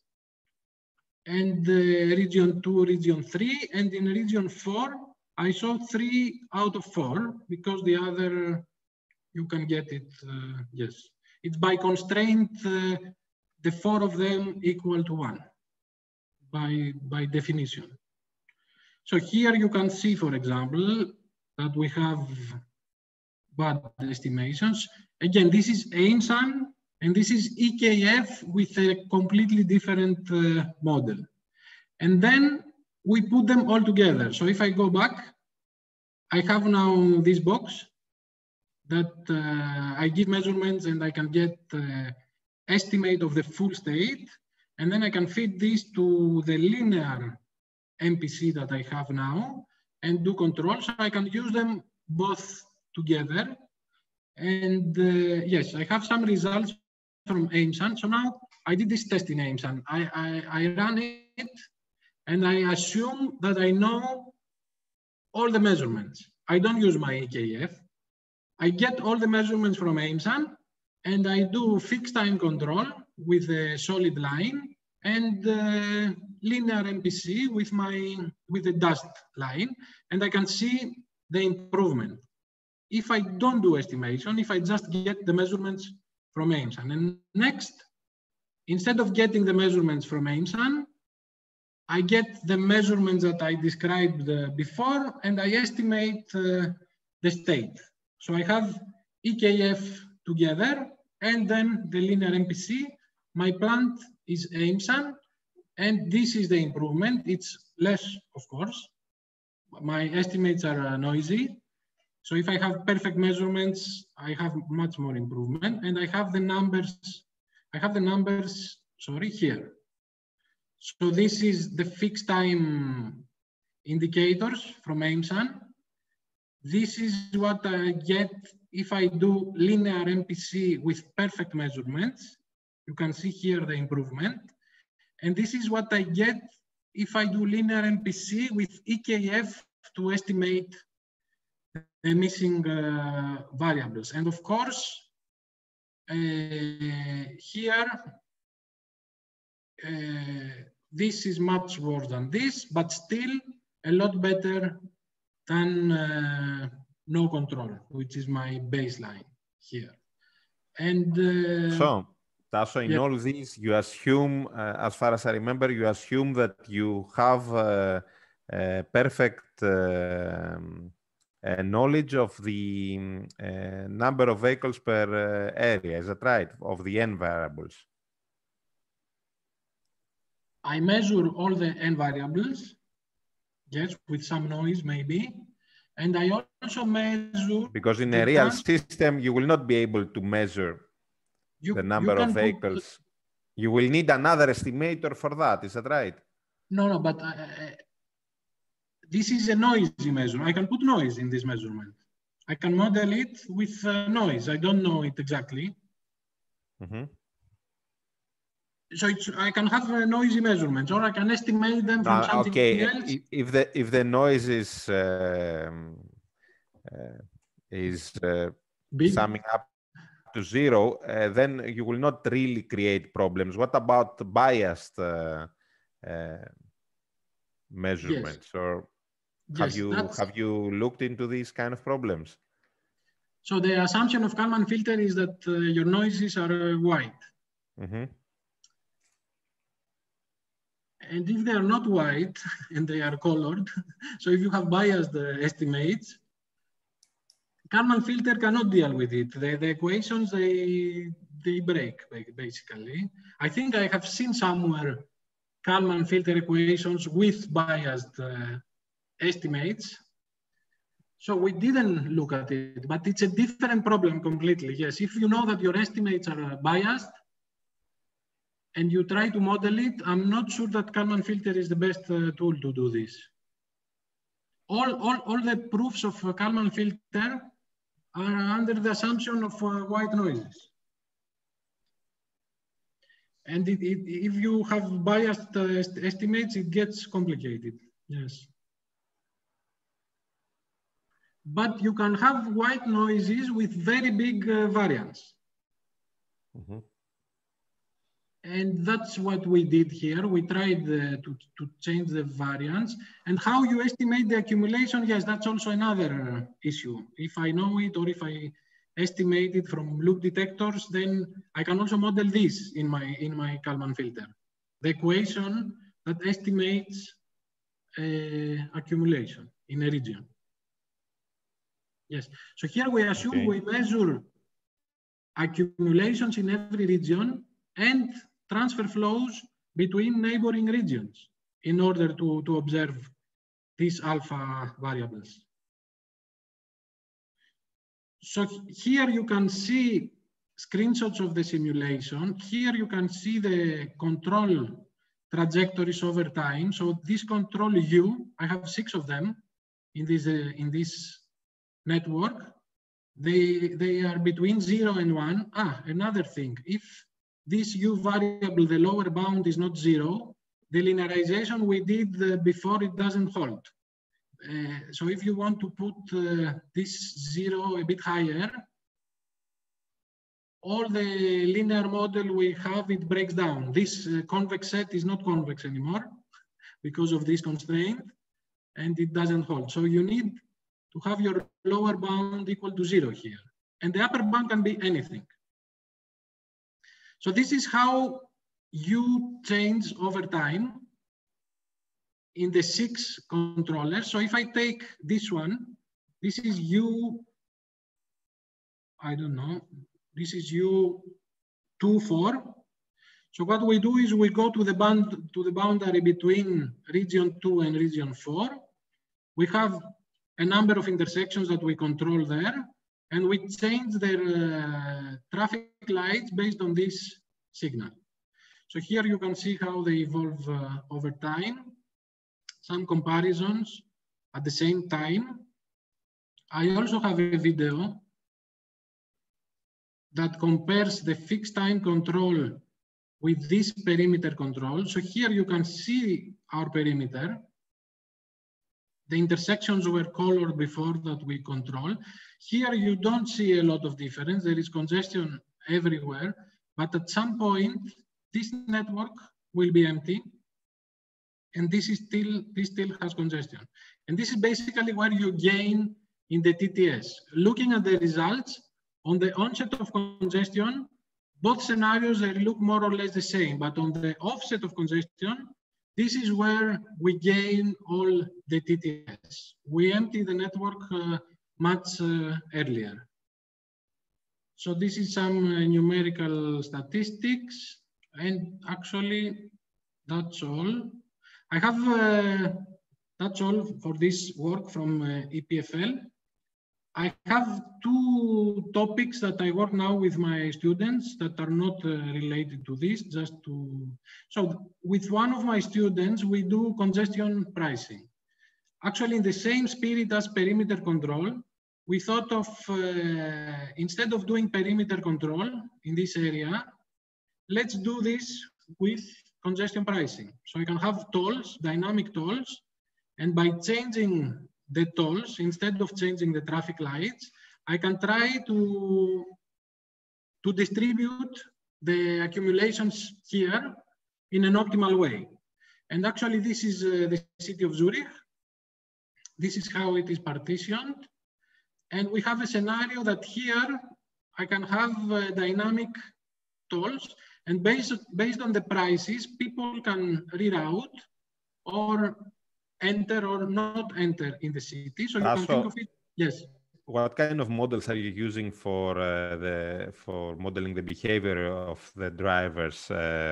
And region 2, region 3, and in region 4, I saw 3 out of 4 because the other, you can get it, yes. It's by constraint, the 4 of them equal to 1 by definition. So here you can see, for example, that we have bad estimations. Again, this is AIMSAN, and this is EKF with a completely different model. And then we put them all together. So if I go back, I have now this box that I give measurements, and I can get estimate of the full state. And then I can feed this to the linear MPC that I have now and do control. So I can use them both together. And yes, I have some results from AIMSAN. So now I did this test in AIMSAN. I ran it, and I assume that I know all the measurements. I don't use my EKF. I get all the measurements from AIMSAN, and I do fixed time control with a solid line and linear MPC with the dust line, and I can see the improvement. if I don't do estimation, if I just get the measurements from AIMSAN. And next, instead of getting the measurements from AIMSAN, I get the measurements that I described before, and I estimate the state. So I have EKF together, and then the linear MPC. My plant is AIMSAN, and this is the improvement. It's less, of course. My estimates are noisy. So if I have perfect measurements, I have much more improvement, and I have the numbers. Sorry, here. So this is the fixed time indicators from AIMSAN. This is what I get if I do linear MPC with perfect measurements. You can see here the improvement. And this is what I get if I do linear MPC with EKF to estimate the missing variables. And of course, here, this is much worse than this, but still a lot better than no control, which is my baseline here. And so, Tasso, in all these, you assume, as far as I remember, you assume that you have perfect knowledge of the number of vehicles per area. Is that right? Of the n variables. I measure all the n variables, yes, with some noise maybe. And I also measure... Because in a real system, you will not be able to measure the number of vehicles. You will need another estimator for that, is that right? No, but this is a noisy measurement. I can put noise in this measurement. I can model it with noise. I don't know it exactly. Mm-hmm. So I can have noisy measurements, or I can estimate them from something else. If the noise is summing up to 0, then you will not really create problems. What about biased measurements? Yes. Or have you looked into these kind of problems? So the assumption of Kalman filter is that your noises are white. Mm-hmm. And if they are not white and they are colored, so if you have biased estimates, Kalman filter cannot deal with it. The equations, they break, basically. I think I have seen somewhere Kalman filter equations with biased estimates. So we didn't look at it, but it's a different problem completely. Yes, if you know that your estimates are biased, and you try to model it, I'm not sure that Kalman filter is the best tool to do this. All the proofs of Kalman filter are under the assumption of white noises. And if you have biased estimates, it gets complicated, yes. But you can have white noises with very big variance. Mm-hmm. And that's what we did here. We tried to change the variance. And how you estimate the accumulation, yes, that's also another issue. If I know it, or if I estimate it from loop detectors, then I can also model this in my Kalman filter. The equation that estimates accumulation in a region. Yes, so here we assume we measure accumulations in every region and transfer flows between neighboring regions in order to observe these alpha variables. So here you can see screenshots of the simulation. Here you can see the control trajectories over time. So this control U, I have 6 of them in this network. They are between 0 and 1. Another thing, if this U variable, the lower bound is not 0, the linearization we did before, it doesn't hold. So if you want to put this 0 a bit higher, all the linear model we have, it breaks down. This convex set is not convex anymore because of this constraint, and it doesn't hold. So you need to have your lower bound equal to 0 here. And the upper bound can be anything. So this is how you change over time in the 6 controllers. So if I take this one, this is U, I don't know, this is U24. So what we do is we go to the boundary between region 2 and region 4. We have a number of intersections that we control there, and we change their traffic lights based on this signal. So here you can see how they evolve over time, some comparisons at the same time. I also have a video that compares the fixed time control with this perimeter control. So here you can see our perimeter. The intersections were colored before that we control. Here you don't see a lot of difference. There is congestion everywhere, but at some point, this network will be empty, and this still has congestion. And this is basically where you gain in the TTS. Looking at the results, on the onset of congestion, both scenarios, they look more or less the same, but on the offset of congestion, this is where we gain all the TTS. We empty the network much earlier. So this is some numerical statistics, and actually that's all. I have, that's all for this work from EPFL. I have 2 topics that I work now with my students that are not related to this, just to, so with one of my students, we do congestion pricing. Actually, in the same spirit as perimeter control, we thought of, instead of doing perimeter control in this area, let's do this with congestion pricing. So I can have tolls, dynamic tolls, and by changing the tolls, instead of changing the traffic lights, I can try to distribute the accumulations here in an optimal way. And actually, this is the city of Zurich. This is how it is partitioned. And we have a scenario that here I can have dynamic tolls, and based on the prices, people can reroute or enter or not enter in the city. So you can think of it, yes. What kind of models are you using for modeling the behavior of the drivers,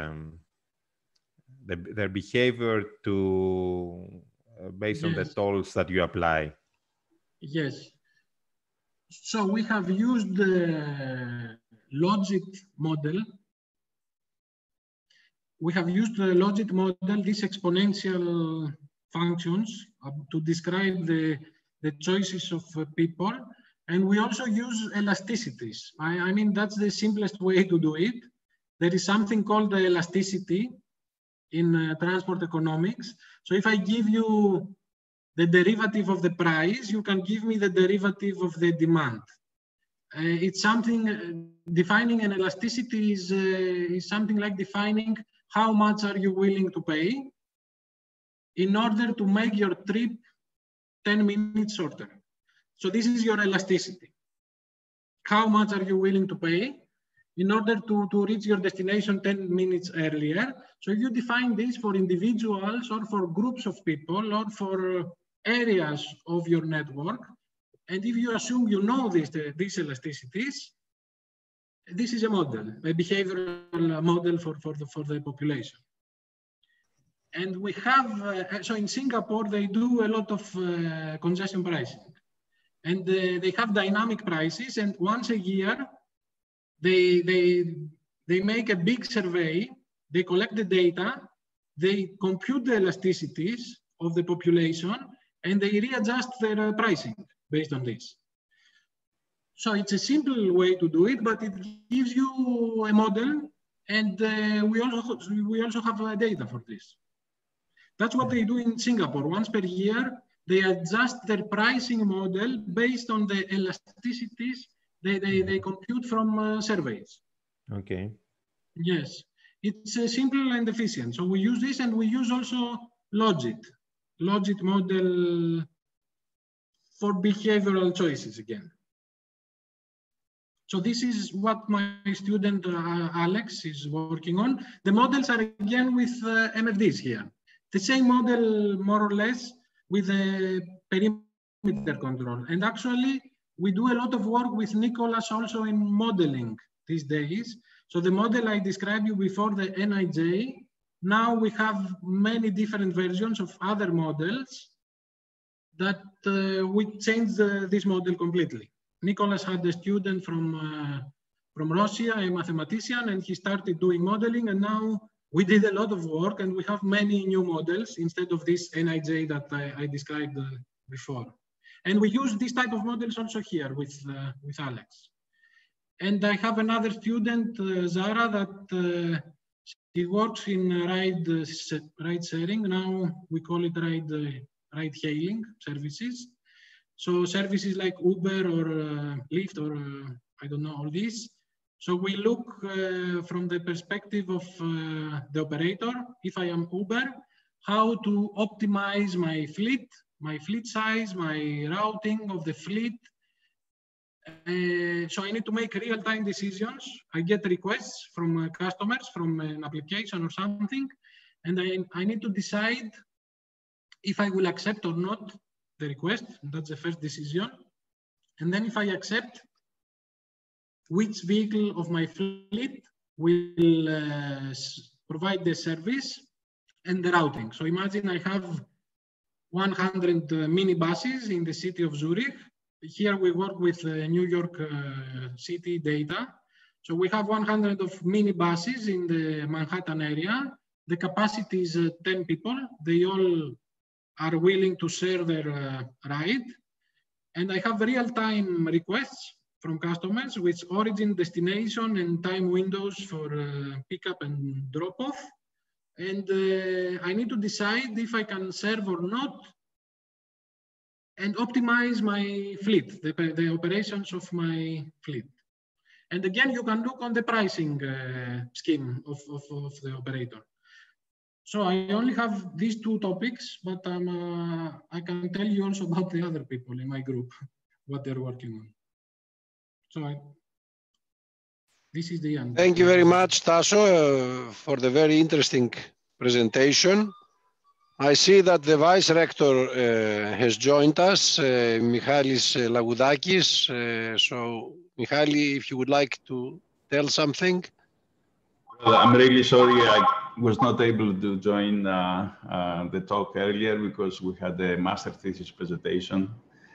their behavior based on the tolls that you apply? Yes. So we have used the logit model. We have used the logit model, these exponential functions to describe the choices of people. And we also use elasticities. I mean, that's the simplest way to do it. There is something called the elasticity in transport economics. So if I give you the derivative of the price, you can give me the derivative of the demand. It's something, defining an elasticity is something like defining how much are you willing to pay in order to make your trip 10 minutes shorter. So this is your elasticity. How much are you willing to pay in order to reach your destination 10 minutes earlier? So if you define this for individuals or for groups of people or for areas of your network, and if you assume you know these elasticities, this is a model, a behavioral model for the population. And we have, so in Singapore, they do a lot of congestion pricing. And they have dynamic prices, and once a year, they make a big survey, they collect the data, they compute the elasticities of the population, and they readjust their pricing based on this. So it's a simple way to do it, but it gives you a model, and we also have data for this. That's what they do in Singapore. Once per year, they adjust their pricing model based on the elasticities they compute from surveys. Okay. Yes, it's simple and efficient. So we use this, and we use also logit model for behavioral choices again. So this is what my student Alex is working on. The models are again with MFDs here. The same model, more or less, with a perimeter control. And actually, we do a lot of work with Nicholas also in modeling these days. So the model I described you before, the NIJ, now we have many different versions of other models that we changed this model completely. Nicholas had a student from Russia, a mathematician, and he started doing modeling. And now we did a lot of work and we have many new models instead of this NIJ that I described before. And we use this type of models also here with Alex. And I have another student, Zara, that she works in ride sharing. Now we call it ride hailing services. So services like Uber or Lyft or I don't know, all these. So we look from the perspective of the operator, if I am Uber, how to optimize my fleet size, my routing of the fleet. So I need to make real-time decisions. I get requests from customers from an application or something, and I need to decide if I will accept or not the request. That's the first decision. And then if I accept, which vehicle of my fleet will provide the service and the routing. So imagine I have 100 minibuses in the city of Zurich. Here we work with New York City data. So we have 100 of minibuses in the Manhattan area. The capacity is 10 people. They all are willing to share their ride. And I have real-time requests from customers with origin, destination, and time windows for pickup and drop-off. And I need to decide if I can serve or not and optimize my fleet, the operations of my fleet. And again, you can look on the pricing scheme of the operator. So I only have these two topics, but I can tell you also about the other people in my group, what they're working on. So this is the end. Thank you very much, Tasso, for the very interesting presentation. I see that the Vice Rector has joined us, Michalis Lagoudakis. So, Michalis, if you would like to tell something. Well, I'm really sorry I was not able to join the talk earlier because we had a master thesis presentation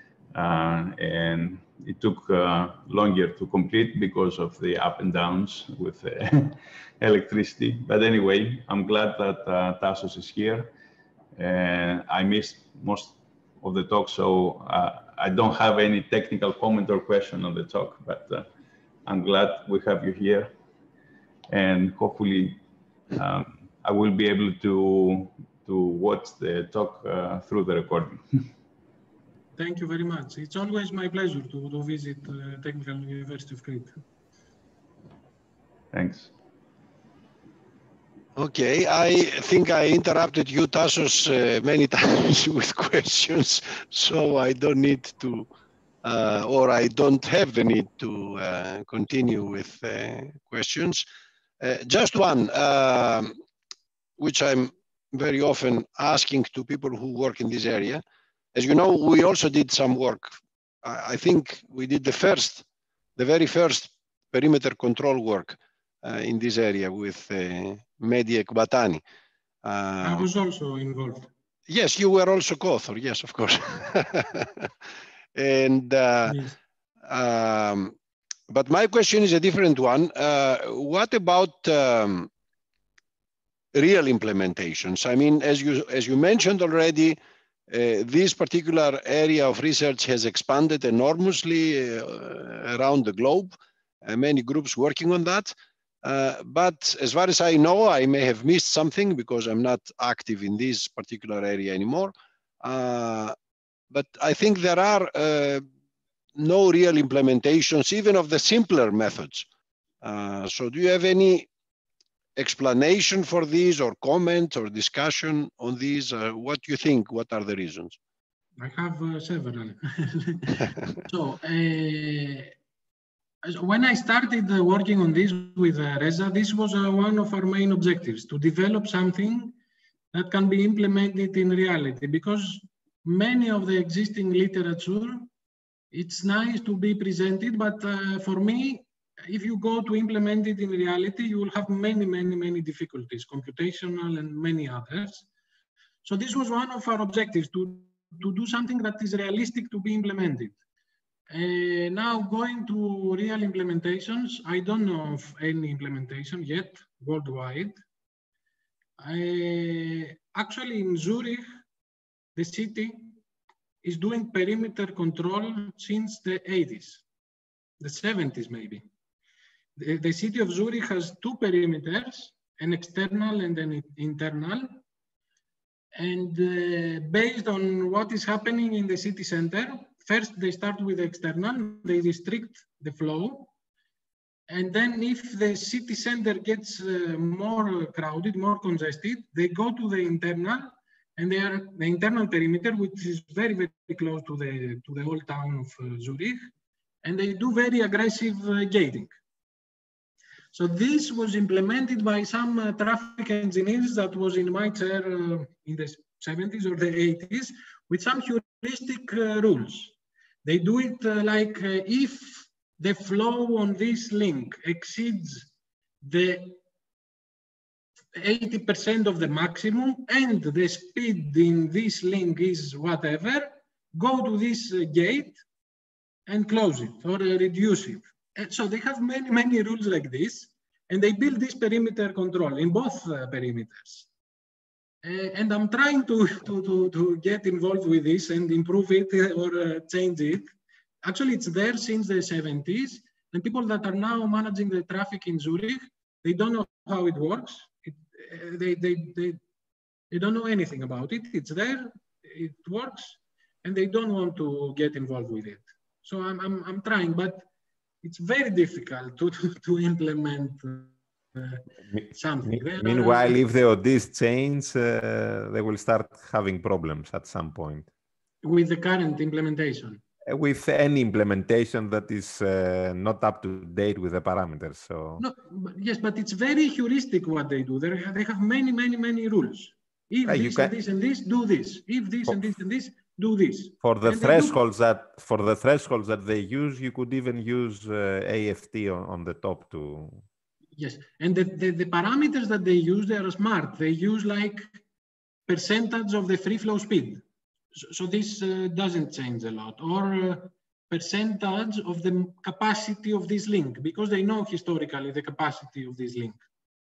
and it took longer to complete because of the up and downs with electricity. But anyway, I'm glad that Tassos is here. And I missed most of the talk, so I don't have any technical comment or question on the talk, but I'm glad we have you here. And hopefully I will be able to watch the talk through the recording. Thank you very much. It's always my pleasure to visit Technical University of Crete. Thanks. Okay, I think I interrupted you, Tassos, many times with questions, so I don't need to, or I don't have the need to continue with questions. Just one, which I'm very often asking to people who work in this area. As you know, we also did some work. I think we did the very first perimeter control work in this area with Mehdi Ekbatani. I was also involved. Yes, you were also co-author. Yes, of course. And Yes. but my question is a different one. What about real implementations? I mean, as you mentioned already, this particular area of research has expanded enormously around the globe. Many groups working on that. But as far as I know, I may have missed something because I'm not active in this particular area anymore. But I think there are no real implementations, even of the simpler methods. So do you have any explanation for these or comment or discussion on these? What do you think? What are the reasons? I have several. So when I started working on this with Reza, this was one of our main objectives, to develop something that can be implemented in reality, because many of the existing literature, it's nice to be presented, but for me, if you go to implement it in reality, you will have many difficulties, computational and many others. So this was one of our objectives, to do something that is realistic to be implemented. Now going to real implementations, I don't know of any implementation yet worldwide. Actually in Zurich, the city is doing perimeter control since the 80s, the 70s maybe. The city of Zurich has two perimeters, an external and an internal. And based on what is happening in the city center, first they start with the external, they restrict the flow. And then if the city center gets more crowded, more congested, they go to the internal, and they are the internal perimeter, which is very close to the old town of Zurich, and they do very aggressive gating. So this was implemented by some traffic engineers that was in my chair in the 70s or the 80s with some heuristic rules. They do it like if the flow on this link exceeds the 80% of the maximum and the speed in this link is whatever, go to this gate and close it or reduce it. And so they have many rules like this, and they build this perimeter control in both perimeters. And I'm trying to get involved with this and improve it or change it. Actually, it's there since the 70s, and people that are now managing the traffic in Zurich, they don't know how it works. They don't know anything about it. It's there, it works, and they don't want to get involved with it. So I'm trying, but it's very difficult to implement something. Meanwhile, if the ODs change, they will start having problems at some point. With the current implementation? With any implementation that is not up to date with the parameters. So no, yes, but it's very heuristic what they do. They have many rules. If this and this and this, do this. If this and this and this, do this. For the thresholds that they use, you could even use AFT on the top to. Yes, and the parameters that they use, they are smart. They use like percentage of the free flow speed. So this doesn't change a lot, or percentage of the capacity of this link, because they know historically the capacity of this link.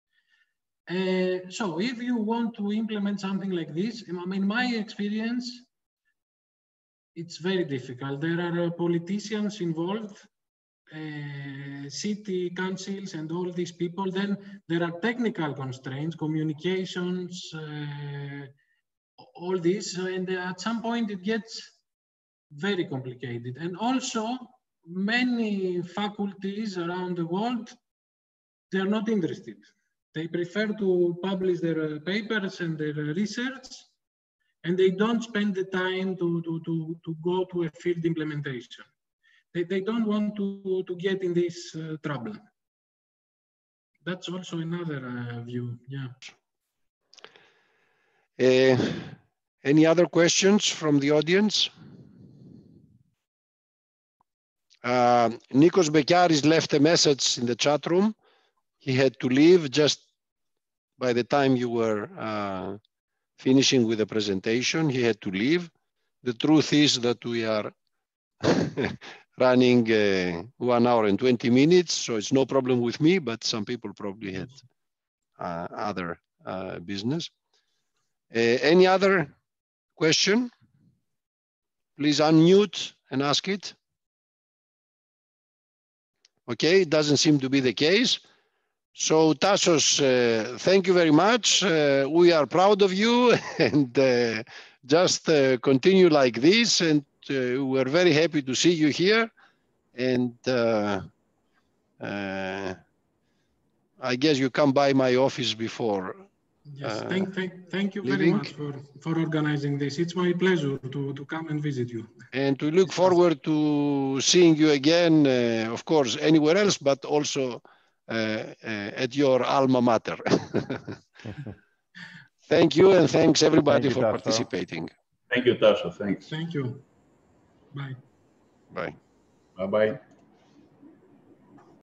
So if you want to implement something like this, in my experience, it's very difficult. There are politicians involved, city councils and all these people. Then there are technical constraints, communications, all this, and at some point it gets very complicated. And also many faculties around the world, they are not interested. They prefer to publish their papers and their research, and they don't spend the time to go to a field implementation. They don't want to get in this trouble. That's also another view, yeah. Any other questions from the audience? Nikos Bekiaris left a message in the chat room. He had to leave just by the time you were finishing with the presentation. He had to leave. The truth is that we are running 1 hour and 20 minutes, so it's no problem with me, but some people probably had other business. Any other question? Please unmute and ask it. Okay, it doesn't seem to be the case. So Tassos, thank you very much. We are proud of you, and just continue like this, and we're very happy to see you here. And I guess you come by my office before Yes, thank you very much for organizing this. It's my pleasure to come and visit you. And we look forward to seeing you again, of course, anywhere else, but also at your alma mater. Thank you, and thanks everybody for participating. Thank you, Tasso. Thanks. Thank you. Bye. Bye. Bye-bye.